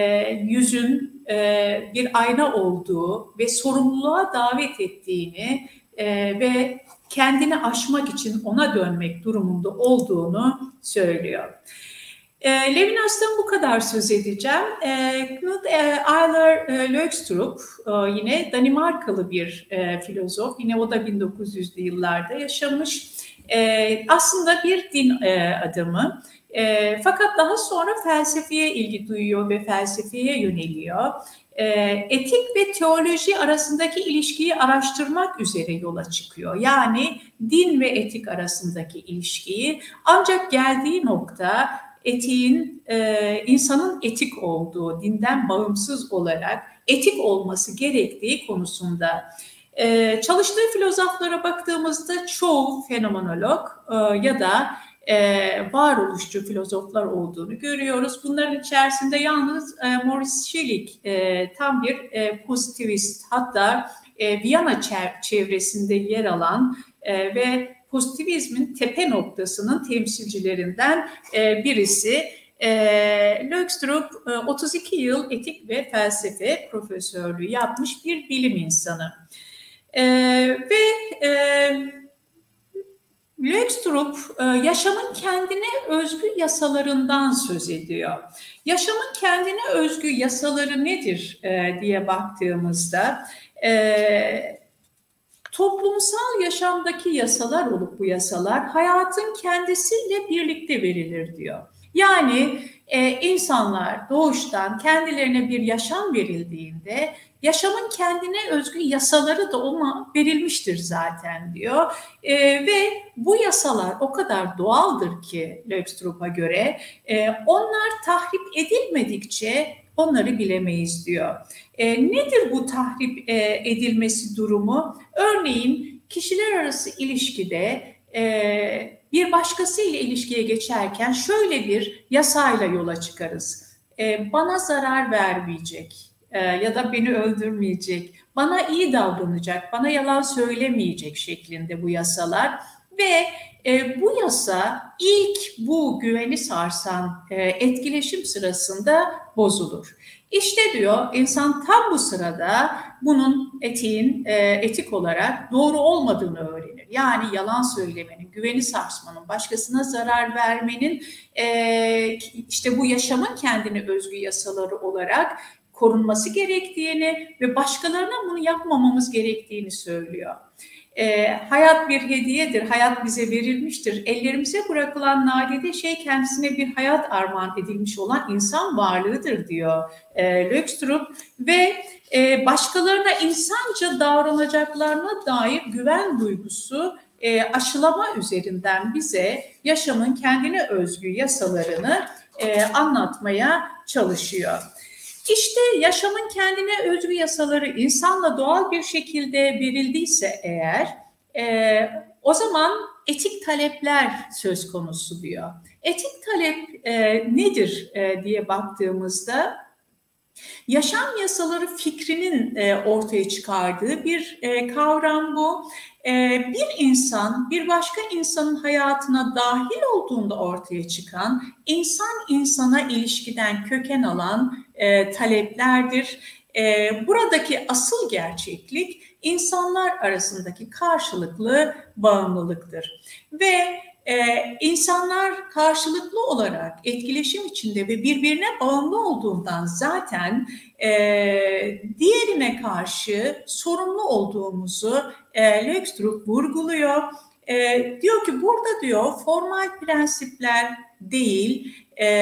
yüzün e, bir ayna olduğu ve sorumluluğa davet ettiğini e, ve kendini aşmak için ona dönmek durumunda olduğunu söylüyor. E, Levinas'tan bu kadar söz edeceğim. E, Knud Eiler Løgstrup e, yine Danimarkalı bir e, filozof. Yine o da bin dokuz yüzlü yıllarda yaşamış. E, aslında bir din e, adamı. E, fakat daha sonra felsefeye ilgi duyuyor ve felsefeye yöneliyor. E, etik ve teoloji arasındaki ilişkiyi araştırmak üzere yola çıkıyor. Yani din ve etik arasındaki ilişkiyi, ancak geldiği nokta etiğin, e, insanın etik olduğu, dinden bağımsız olarak etik olması gerektiği konusunda. E, çalıştığı filozoflara baktığımızda çoğu fenomenolog e, ya da e, varoluşçu filozoflar olduğunu görüyoruz. Bunların içerisinde yalnız e, Maurice Schilling e, tam bir e, pozitivist, hatta e, Viyana çevresinde yer alan e, ve pozitivizmin tepe noktasının temsilcilerinden e, birisi. E, Løgstrup e, otuz iki yıl etik ve felsefe profesörlüğü yapmış bir bilim insanı. E, ve e, Løgstrup e, yaşamın kendine özgü yasalarından söz ediyor. Yaşamın kendine özgü yasaları nedir e, diye baktığımızda e, toplumsal yaşamdaki yasalar olup bu yasalar hayatın kendisiyle birlikte verilir diyor. Yani e, insanlar doğuştan kendilerine bir yaşam verildiğinde yaşamın kendine özgü yasaları da ona verilmiştir zaten diyor. E, ve bu yasalar o kadar doğaldır ki Løgstrup'a göre e, onlar tahrip edilmedikçe onları bilemeyiz diyor. E, nedir bu tahrip e, edilmesi durumu? Örneğin kişiler arası ilişkide e, bir başkasıyla ilişkiye geçerken şöyle bir yasayla yola çıkarız. E, bana zarar vermeyecek e, ya da beni öldürmeyecek, bana iyi davranacak, bana yalan söylemeyecek şeklinde bu yasalar ve e, bu yasa ilk bu güveni sarsan e, etkileşim sırasında bozulur. İşte diyor insan tam bu sırada bunun etiğin e, etik olarak doğru olmadığını öğrenir. Yani yalan söylemenin, güveni sarsmanın, başkasına zarar vermenin e, işte bu yaşamın kendine özgü yasaları olarak korunması gerektiğini ve başkalarına bunu yapmamamız gerektiğini söylüyor. E, hayat bir hediyedir, hayat bize verilmiştir. Ellerimize bırakılan nadide şey kendisine bir hayat armağan edilmiş olan insan varlığıdır diyor e, Lökstrup ve e, başkalarına insanca davranacaklarına dair güven duygusu e, aşılama üzerinden bize yaşamın kendine özgü yasalarını e, anlatmaya çalışıyor. İşte yaşamın kendine özgü yasaları insanla doğal bir şekilde verildiyse eğer e, o zaman etik talepler söz konusu diyor. Etik talep e, nedir e, diye baktığımızda yaşam yasaları fikrinin e, ortaya çıkardığı bir e, kavram bu. E, bir insan bir başka insanın hayatına dahil olduğunda ortaya çıkan insan insana ilişkiden köken alan e, taleplerdir. E, buradaki asıl gerçeklik insanlar arasındaki karşılıklı bağımlılıktır. Ve e, insanlar karşılıklı olarak etkileşim içinde ve birbirine bağımlı olduğundan zaten e, diğerine karşı sorumlu olduğumuzu e, Lökstrup vurguluyor. E, diyor ki burada diyor formal prensipler değil,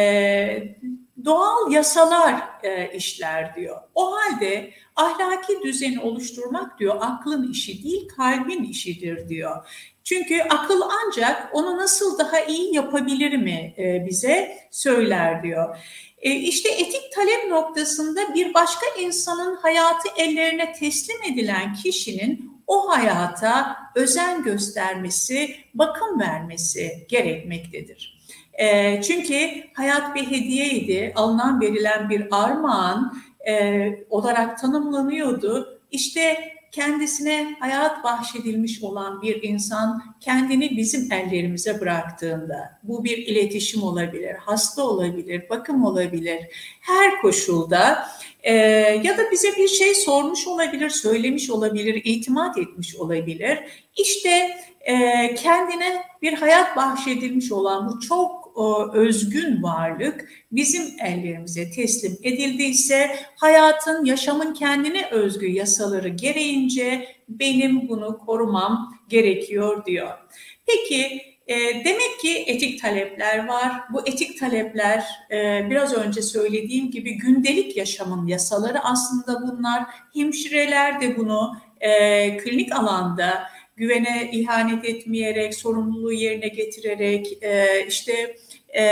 e, doğal yasalar e, işler diyor. O halde ahlaki düzeni oluşturmak diyor aklın işi değil kalbin işidir diyor. Çünkü akıl ancak onu nasıl daha iyi yapabilir mi e, bize söyler diyor. E, işte etik talep noktasında bir başka insanın hayatı ellerine teslim edilen kişinin o hayata özen göstermesi, bakım vermesi gerekmektedir. E, çünkü hayat bir hediyeydi, alınan verilen bir armağan e, olarak tanımlanıyordu. İşte kendisine hayat bahşedilmiş olan bir insan kendini bizim ellerimize bıraktığında, bu bir iletişim olabilir, hasta olabilir, bakım olabilir, her koşulda e, ya da bize bir şey sormuş olabilir, söylemiş olabilir, itimat etmiş olabilir. İşte e, kendine bir hayat bahşedilmiş olan bu çok o özgün varlık bizim ellerimize teslim edildiyse hayatın, yaşamın kendine özgü yasaları gereğince benim bunu korumam gerekiyor diyor. Peki e, demek ki etik talepler var. Bu etik talepler e, biraz önce söylediğim gibi gündelik yaşamın yasaları aslında bunlar. Hemşireler de bunu e, klinik alanda güvene ihanet etmeyerek, sorumluluğu yerine getirerek, e, işte e,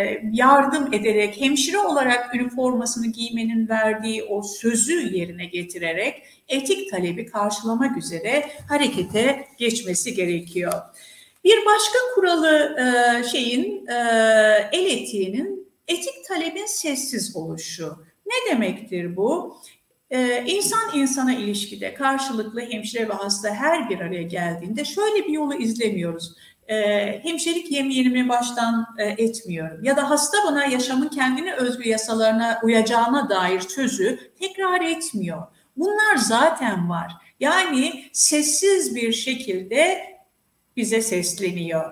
yardım ederek, hemşire olarak üniformasını giymenin verdiği o sözü yerine getirerek etik talebi karşılamak üzere harekete geçmesi gerekiyor. Bir başka kuralı e, şeyin, e, el etiğinin etik talebin sessiz oluşu. Ne demektir bu? Ee, insan insana ilişkide karşılıklı hemşire ve hasta her bir araya geldiğinde şöyle bir yolu izlemiyoruz. Ee, hemşirelik yemeğimi baştan e, etmiyorum ya da hasta bana yaşamın kendine özgü yasalarına uyacağına dair sözü tekrar etmiyor. Bunlar zaten var. Yani sessiz bir şekilde bize sesleniyor.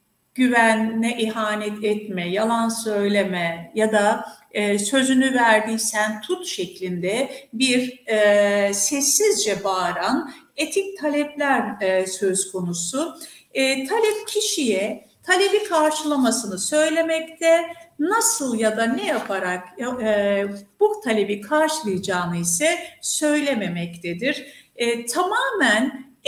Güvenine ihanet etme, yalan söyleme ya da e, sözünü verdiysen tut şeklinde bir e, sessizce bağıran etik talepler e, söz konusu. E, talep kişiye talebi karşılamasını söylemekte, nasıl ya da ne yaparak e, bu talebi karşılayacağını ise söylememektedir. E, tamamen etik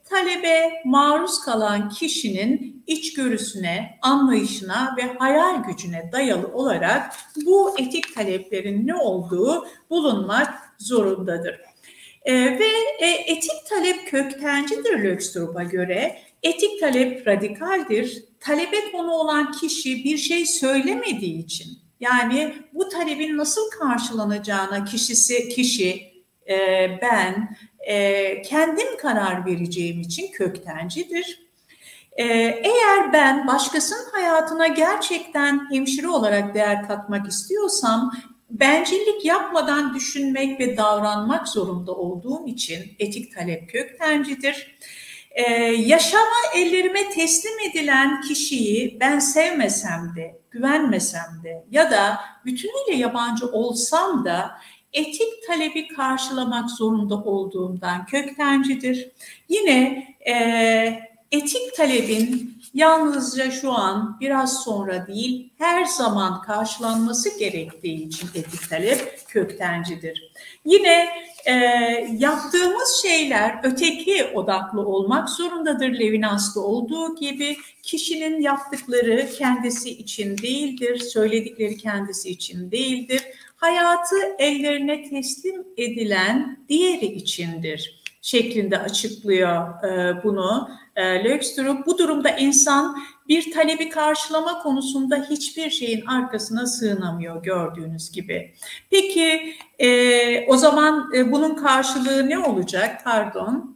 talebe maruz kalan kişinin içgörüsüne, anlayışına ve hayal gücüne dayalı olarak bu etik taleplerin ne olduğu bulunmak zorundadır. E, ve e, etik talep köktencidir Lökstrup'a göre. Etik talep radikaldir. Talebe konu olan kişi bir şey söylemediği için, yani bu talebin nasıl karşılanacağına kişisi, kişi, e, ben e, kendim karar vereceğim için köktencidir. E, eğer ben başkasının hayatına gerçekten hemşire olarak değer katmak istiyorsam, bencillik yapmadan düşünmek ve davranmak zorunda olduğum için etik talep köktencidir. Ee, yaşama ellerime teslim edilen kişiyi ben sevmesem de, güvenmesem de ya da bütünüyle yabancı olsam da etik talebi karşılamak zorunda olduğumdan köktencidir. Yine e, etik talebin yalnızca şu an, biraz sonra değil, her zaman karşılanması gerektiği için etik talep köktencidir. Yine e, yaptığımız şeyler öteki odaklı olmak zorundadır. Levinas'ta olduğu gibi kişinin yaptıkları kendisi için değildir, söyledikleri kendisi için değildir. Hayatı ellerine teslim edilen diğeri içindir şeklinde açıklıyor e, bunu e, Lökstrup. Bu durumda insan bir talebi karşılama konusunda hiçbir şeyin arkasına sığınamıyor gördüğünüz gibi. Peki e, o zaman e, bunun karşılığı ne olacak? Pardon.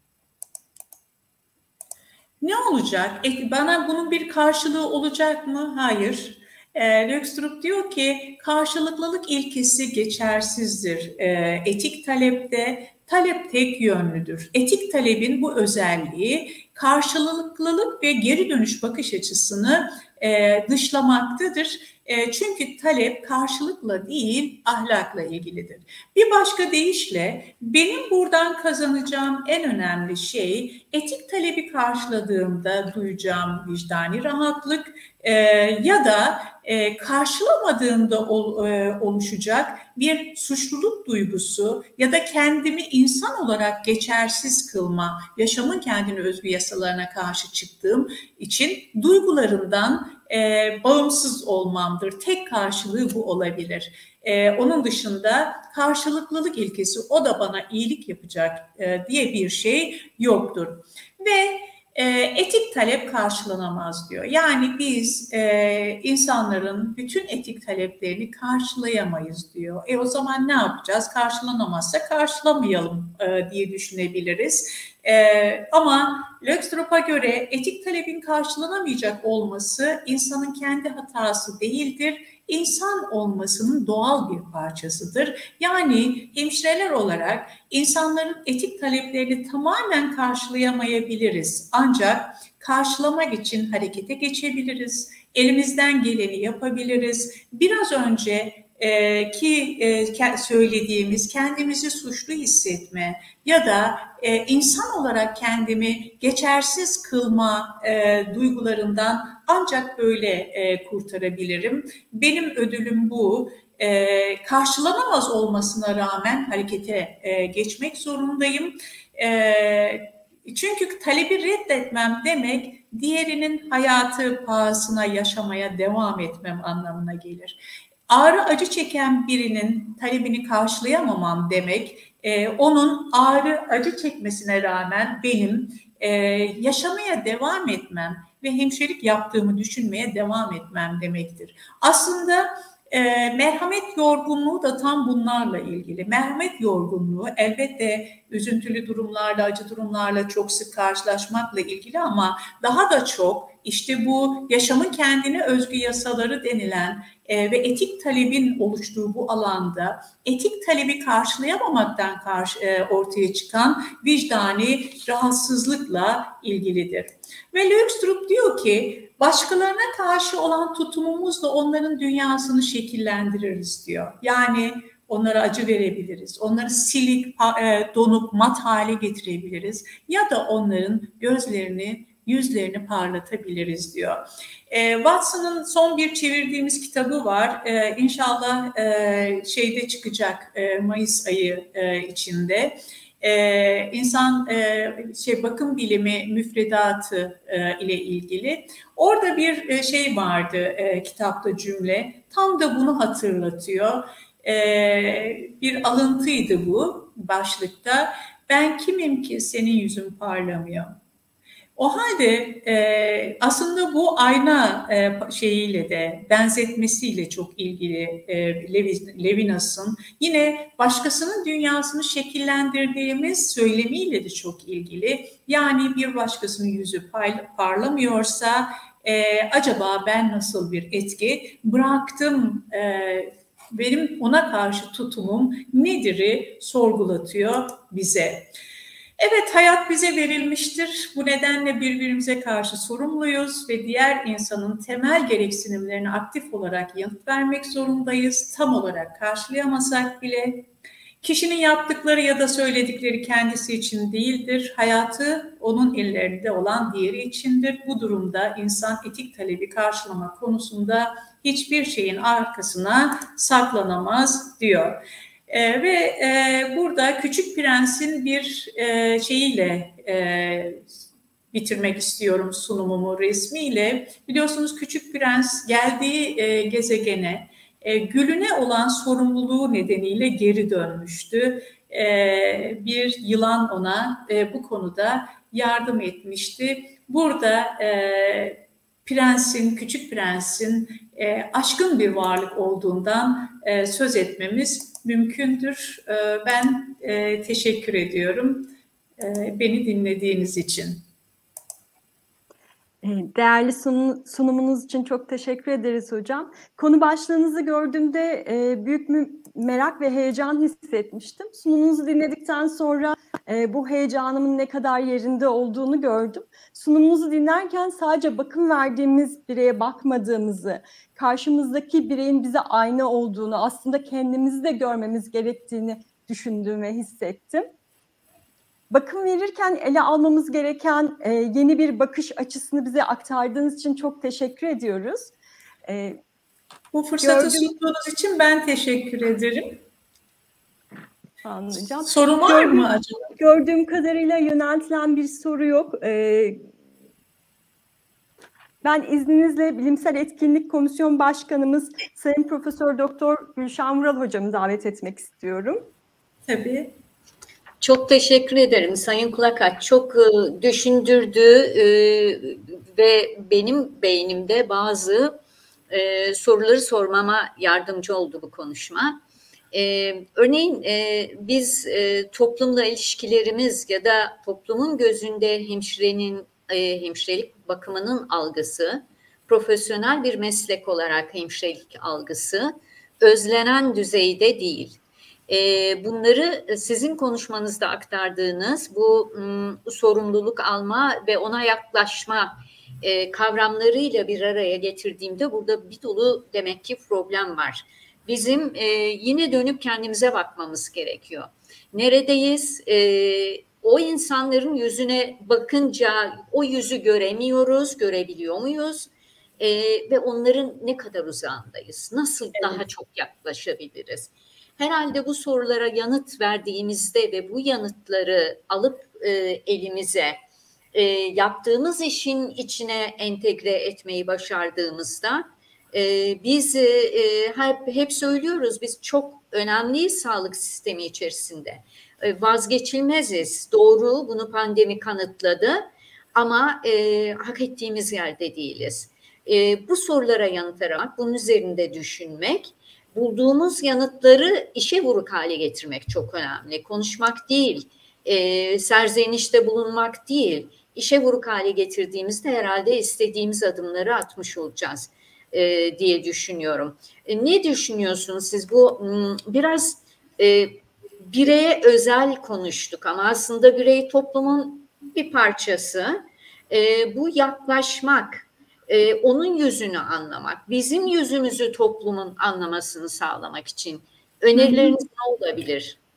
Ne olacak? E, bana bunun bir karşılığı olacak mı? Hayır. E, Lökstrup diyor ki karşılıklılık ilkesi geçersizdir. E, etik talepte talep tek yönlüdür. Etik talebin bu özelliği karşılıklılık ve geri dönüş bakış açısını e, dışlamaktadır. E, çünkü talep karşılıkla değil, ahlakla ilgilidir. Bir başka deyişle benim buradan kazanacağım en önemli şey, etik talebi karşıladığımda duyacağım vicdani rahatlık e, ya da e, karşılamadığımda ol, e, oluşacak bir suçluluk duygusu ya da kendimi insan olarak geçersiz kılma, yaşamın kendine özgü yasalarına karşı çıktığım için duygularımdan e, bağımsız olmamdır. Tek karşılığı bu olabilir. E, onun dışında karşılıklılık ilkesi, o da bana iyilik yapacak e, diye bir şey yoktur. Ve e, etik talep karşılanamaz diyor. Yani biz e, insanların bütün etik taleplerini karşılayamayız diyor. E o zaman ne yapacağız? Karşılanamazsa karşılamayalım e, diye düşünebiliriz. Ee, ama Lökstrup'a göre etik talebin karşılanamayacak olması insanın kendi hatası değildir, insan olmasının doğal bir parçasıdır. Yani hemşireler olarak insanların etik taleplerini tamamen karşılayamayabiliriz. Ancak karşılamak için harekete geçebiliriz, elimizden geleni yapabiliriz. Biraz önce Ee, ki e, söylediğimiz kendimizi suçlu hissetme ya da e, insan olarak kendimi geçersiz kılma e, duygularından ancak böyle e, kurtarabilirim. Benim ödülüm bu. E, karşılanamaz olmasına rağmen harekete e, geçmek zorundayım. E, çünkü talebi reddetmem demek diğerinin hayatı pahasına yaşamaya devam etmem anlamına gelir. Ağrı acı çeken birinin talebini karşılayamamam demek, e, onun ağrı acı çekmesine rağmen benim e, yaşamaya devam etmem ve hemşirelik yaptığımı düşünmeye devam etmem demektir. Aslında e, merhamet yorgunluğu da tam bunlarla ilgili. Merhamet yorgunluğu elbette üzüntülü durumlarla, acı durumlarla çok sık karşılaşmakla ilgili ama daha da çok işte bu yaşamın kendine özgü yasaları denilen e, ve etik talebin oluştuğu bu alanda etik talebi karşılayamamaktan karşı, e, ortaya çıkan vicdani rahatsızlıkla ilgilidir. Ve Lökstrup diyor ki başkalarına karşı olan tutumumuzla onların dünyasını şekillendiririz diyor. Yani onlara acı verebiliriz, onları silik, donuk, mat hale getirebiliriz ya da onların gözlerini, yüzlerini parlatabiliriz diyor. E, Watson'ın son bir çevirdiğimiz kitabı var. E, İnşallah e, şeyde çıkacak e, Mayıs ayı e, içinde. Ee, insan e, şey bakım bilimi müfredatı e, ile ilgili. Orada bir e, şey vardı e, kitapta cümle. Tam da bunu hatırlatıyor. E, bir alıntıydı bu başlıkta. Ben kimim ki senin yüzün parlamıyor? O halde e, aslında bu ayna e, şeyiyle de benzetmesiyle çok ilgili e, Levinas'ın, yine başkasının dünyasını şekillendirdiğimiz söylemiyle de çok ilgili. Yani bir başkasının yüzü parlamıyorsa e, acaba ben nasıl bir etki bıraktım, e, benim ona karşı tutumum nedir'i sorgulatıyor bize. Evet, hayat bize verilmiştir. Bu nedenle birbirimize karşı sorumluyuz ve diğer insanın temel gereksinimlerine aktif olarak yanıt vermek zorundayız. Tam olarak karşılayamasak bile. Kişinin yaptıkları ya da söyledikleri kendisi için değildir. Hayatı onun ellerinde olan diğeri içindir. Bu durumda insan etik talebi karşılama konusunda hiçbir şeyin arkasına saklanamaz diyor. Ee, ve e, burada Küçük Prens'in bir e, şeyiyle e, bitirmek istiyorum sunumumu resmiyle. Biliyorsunuz Küçük Prens geldiği e, gezegene e, gülüne olan sorumluluğu nedeniyle geri dönmüştü. E, bir yılan ona e, bu konuda yardım etmişti. Burada e, Prensin, Küçük Prens'in e, aşkın bir varlık olduğundan e, söz etmemiz mümkündür. E, ben e, teşekkür ediyorum e, beni dinlediğiniz için. Değerli sunum, sunumunuz için çok teşekkür ederiz hocam. Konu başlığınızı gördüğümde e, büyük bir merak ve heyecan hissetmiştim. Sunumunuzu dinledikten sonra e, bu heyecanımın ne kadar yerinde olduğunu gördüm. Sunumunuzu dinlerken sadece bakım verdiğimiz bireye bakmadığımızı, karşımızdaki bireyin bize ayna olduğunu, aslında kendimizi de görmemiz gerektiğini düşündüm ve hissettim. Bakım verirken ele almamız gereken e, yeni bir bakış açısını bize aktardığınız için çok teşekkür ediyoruz. E, Bu fırsatı gördüm... sunduğunuz için ben teşekkür ederim. Anlayacağım. Sorun var gördüğüm, mı acaba? Gördüğüm kadarıyla yöneltilen bir soru yok. E, ben izninizle Bilimsel Etkinlik Komisyon Başkanımız Sayın Profesör Doktor Gülşen Vural hocamı davet etmek istiyorum. Tabii. Çok teşekkür ederim Sayın Kulakaç. Çok e, düşündürdü e, ve benim beynimde bazı e, soruları sormama yardımcı oldu bu konuşma. E, örneğin e, biz e, toplumla ilişkilerimiz ya da toplumun gözünde hemşirenin, e, hemşirelik bakımının algısı, profesyonel bir meslek olarak hemşirelik algısı özlenen düzeyde değil. Bunları sizin konuşmanızda aktardığınız bu sorumluluk alma ve ona yaklaşma kavramlarıyla bir araya getirdiğimde burada bir dolu demek ki problem var. Bizim yine dönüp kendimize bakmamız gerekiyor. Neredeyiz? O insanların yüzüne bakınca o yüzü göremiyoruz, görebiliyor muyuz? Ve onların ne kadar uzağındayız? Nasıl evet. daha çok yaklaşabiliriz? Herhalde bu sorulara yanıt verdiğimizde ve bu yanıtları alıp e, elimize e, yaptığımız işin içine entegre etmeyi başardığımızda e, biz e, hep, hep söylüyoruz, biz çok önemliyiz sağlık sistemi içerisinde. E, vazgeçilmeziz. Doğru, bunu pandemi kanıtladı ama e, hak ettiğimiz yerde değiliz. E, bu sorulara yanıt aramak, bunun üzerinde düşünmek, bulduğumuz yanıtları işe vuruk hale getirmek çok önemli. Konuşmak değil, e, serzenişte bulunmak değil, işe vuruk hale getirdiğimizde herhalde istediğimiz adımları atmış olacağız e, diye düşünüyorum. E, ne düşünüyorsunuz siz? Bu biraz e, bireye özel konuştuk ama aslında birey toplumun bir parçası. E, bu yaklaşmak, Ee, onun yüzünü anlamak, bizim yüzümüzü toplumun anlamasını sağlamak için önerileriniz ne olabilir?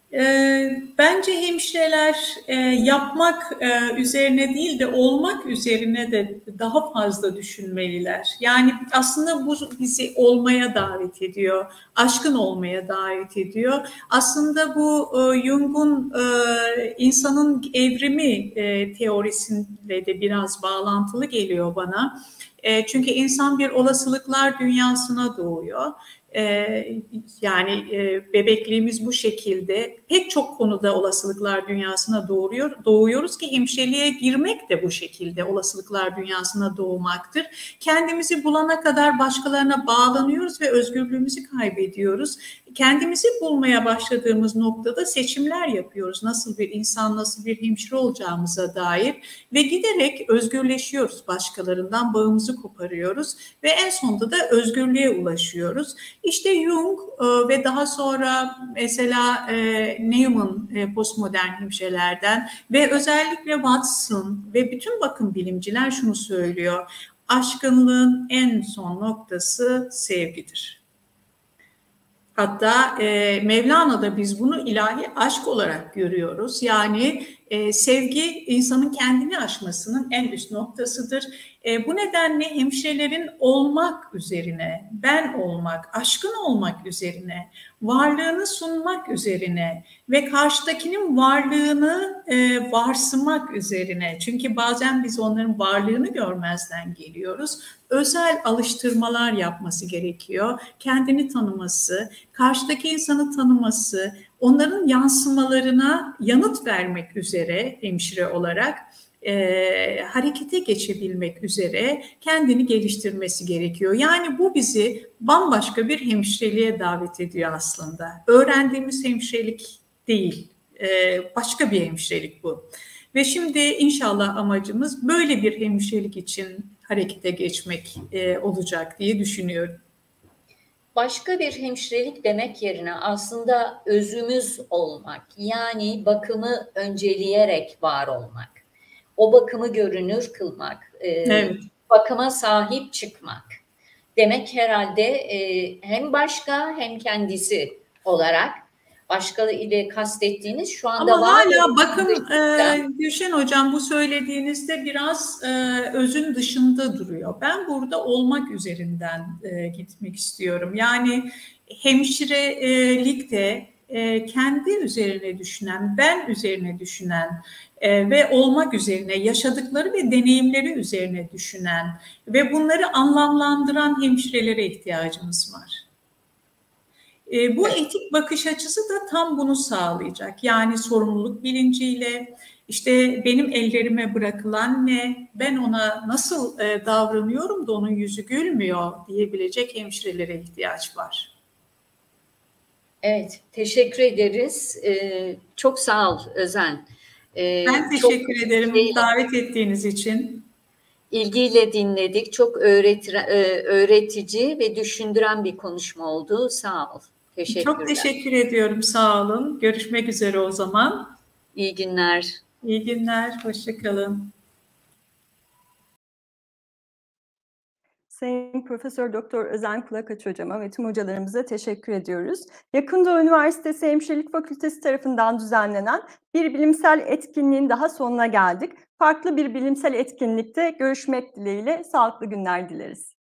E, bence hemşireler e, yapmak e, üzerine değil de olmak üzerine de daha fazla düşünmeliler. Yani aslında bu bizi olmaya davet ediyor, aşkın olmaya davet ediyor. Aslında bu e, Jung'un e, insanın evrimi e, teorisiyle de biraz bağlantılı geliyor bana. E, çünkü insan bir olasılıklar dünyasına doğuyor. Ee, yani e, bebekliğimiz bu şekilde, pek çok konuda olasılıklar dünyasına doğuyor, doğuyoruz ki hemşireliğe girmek de bu şekilde olasılıklar dünyasına doğmaktır. Kendimizi bulana kadar başkalarına bağlanıyoruz ve özgürlüğümüzü kaybediyoruz. Kendimizi bulmaya başladığımız noktada seçimler yapıyoruz. Nasıl bir insan, nasıl bir hemşire olacağımıza dair ve giderek özgürleşiyoruz, başkalarından bağımızı koparıyoruz ve en sonunda da özgürlüğe ulaşıyoruz. İşte Jung e, ve daha sonra mesela e, Newman e, postmodern hemşirelerden ve özellikle Watson ve bütün bakım bilimciler şunu söylüyor: aşkınlığın en son noktası sevgidir. Hatta e, Mevlana'da biz bunu ilahi aşk olarak görüyoruz. Yani e, sevgi insanın kendini aşmasının en üst noktasıdır. E, bu nedenle hemşirelerin olmak üzerine, ben olmak, aşkın olmak üzerine, varlığını sunmak üzerine ve karşıdakinin varlığını e, varsımak üzerine. Çünkü bazen biz onların varlığını görmezden geliyoruz. Özel alıştırmalar yapması gerekiyor. Kendini tanıması, karşıdaki insanı tanıması, onların yansımalarına yanıt vermek üzere hemşire olarak e, harekete geçebilmek üzere kendini geliştirmesi gerekiyor. Yani bu bizi bambaşka bir hemşireliğe davet ediyor aslında. Öğrendiğimiz hemşirelik değil, e, başka bir hemşirelik bu. Ve şimdi inşallah amacımız böyle bir hemşirelik için harekete geçmek e, olacak diye düşünüyorum. Başka bir hemşirelik demek yerine aslında özümüz olmak, yani bakımı önceleyerek var olmak, o bakımı görünür kılmak, e, evet. bakıma sahip çıkmak demek herhalde e, hem başka hem kendisi olarak. Başka ile kastettiğiniz şu anda ama var. Ama hala bakın e, Gülşen Hocam, bu söylediğinizde biraz e, özün dışında duruyor. Ben burada olmak üzerinden e, gitmek istiyorum. Yani hemşirelikte e, kendi üzerine düşünen, ben üzerine düşünen e, ve olmak üzerine, yaşadıkları ve deneyimleri üzerine düşünen ve bunları anlamlandıran hemşirelere ihtiyacımız var. E, bu etik bakış açısı da tam bunu sağlayacak. Yani sorumluluk bilinciyle, işte benim ellerime bırakılan ne, ben ona nasıl e, davranıyorum da onun yüzü gülmüyor diyebilecek hemşirelere ihtiyaç var. Evet, teşekkür ederiz. Ee, çok sağ ol Özen. Ee, ben teşekkür çok ederim ilgiyle, davet ettiğiniz için. İlgiyle dinledik. Çok öğretir, öğretici ve düşündüren bir konuşma oldu. Sağ ol. Teşekkürler. Çok teşekkür ediyorum. Sağ olun. Görüşmek üzere o zaman. İyi günler. İyi günler. Hoşça kalın. Sayın Profesör Doktor Özen Kulakaç hocama ve tüm hocalarımıza teşekkür ediyoruz. Yakın Doğu Üniversitesi Hemşirelik Fakültesi tarafından düzenlenen bir bilimsel etkinliğin daha sonuna geldik. Farklı bir bilimsel etkinlikte görüşmek dileğiyle sağlıklı günler dileriz.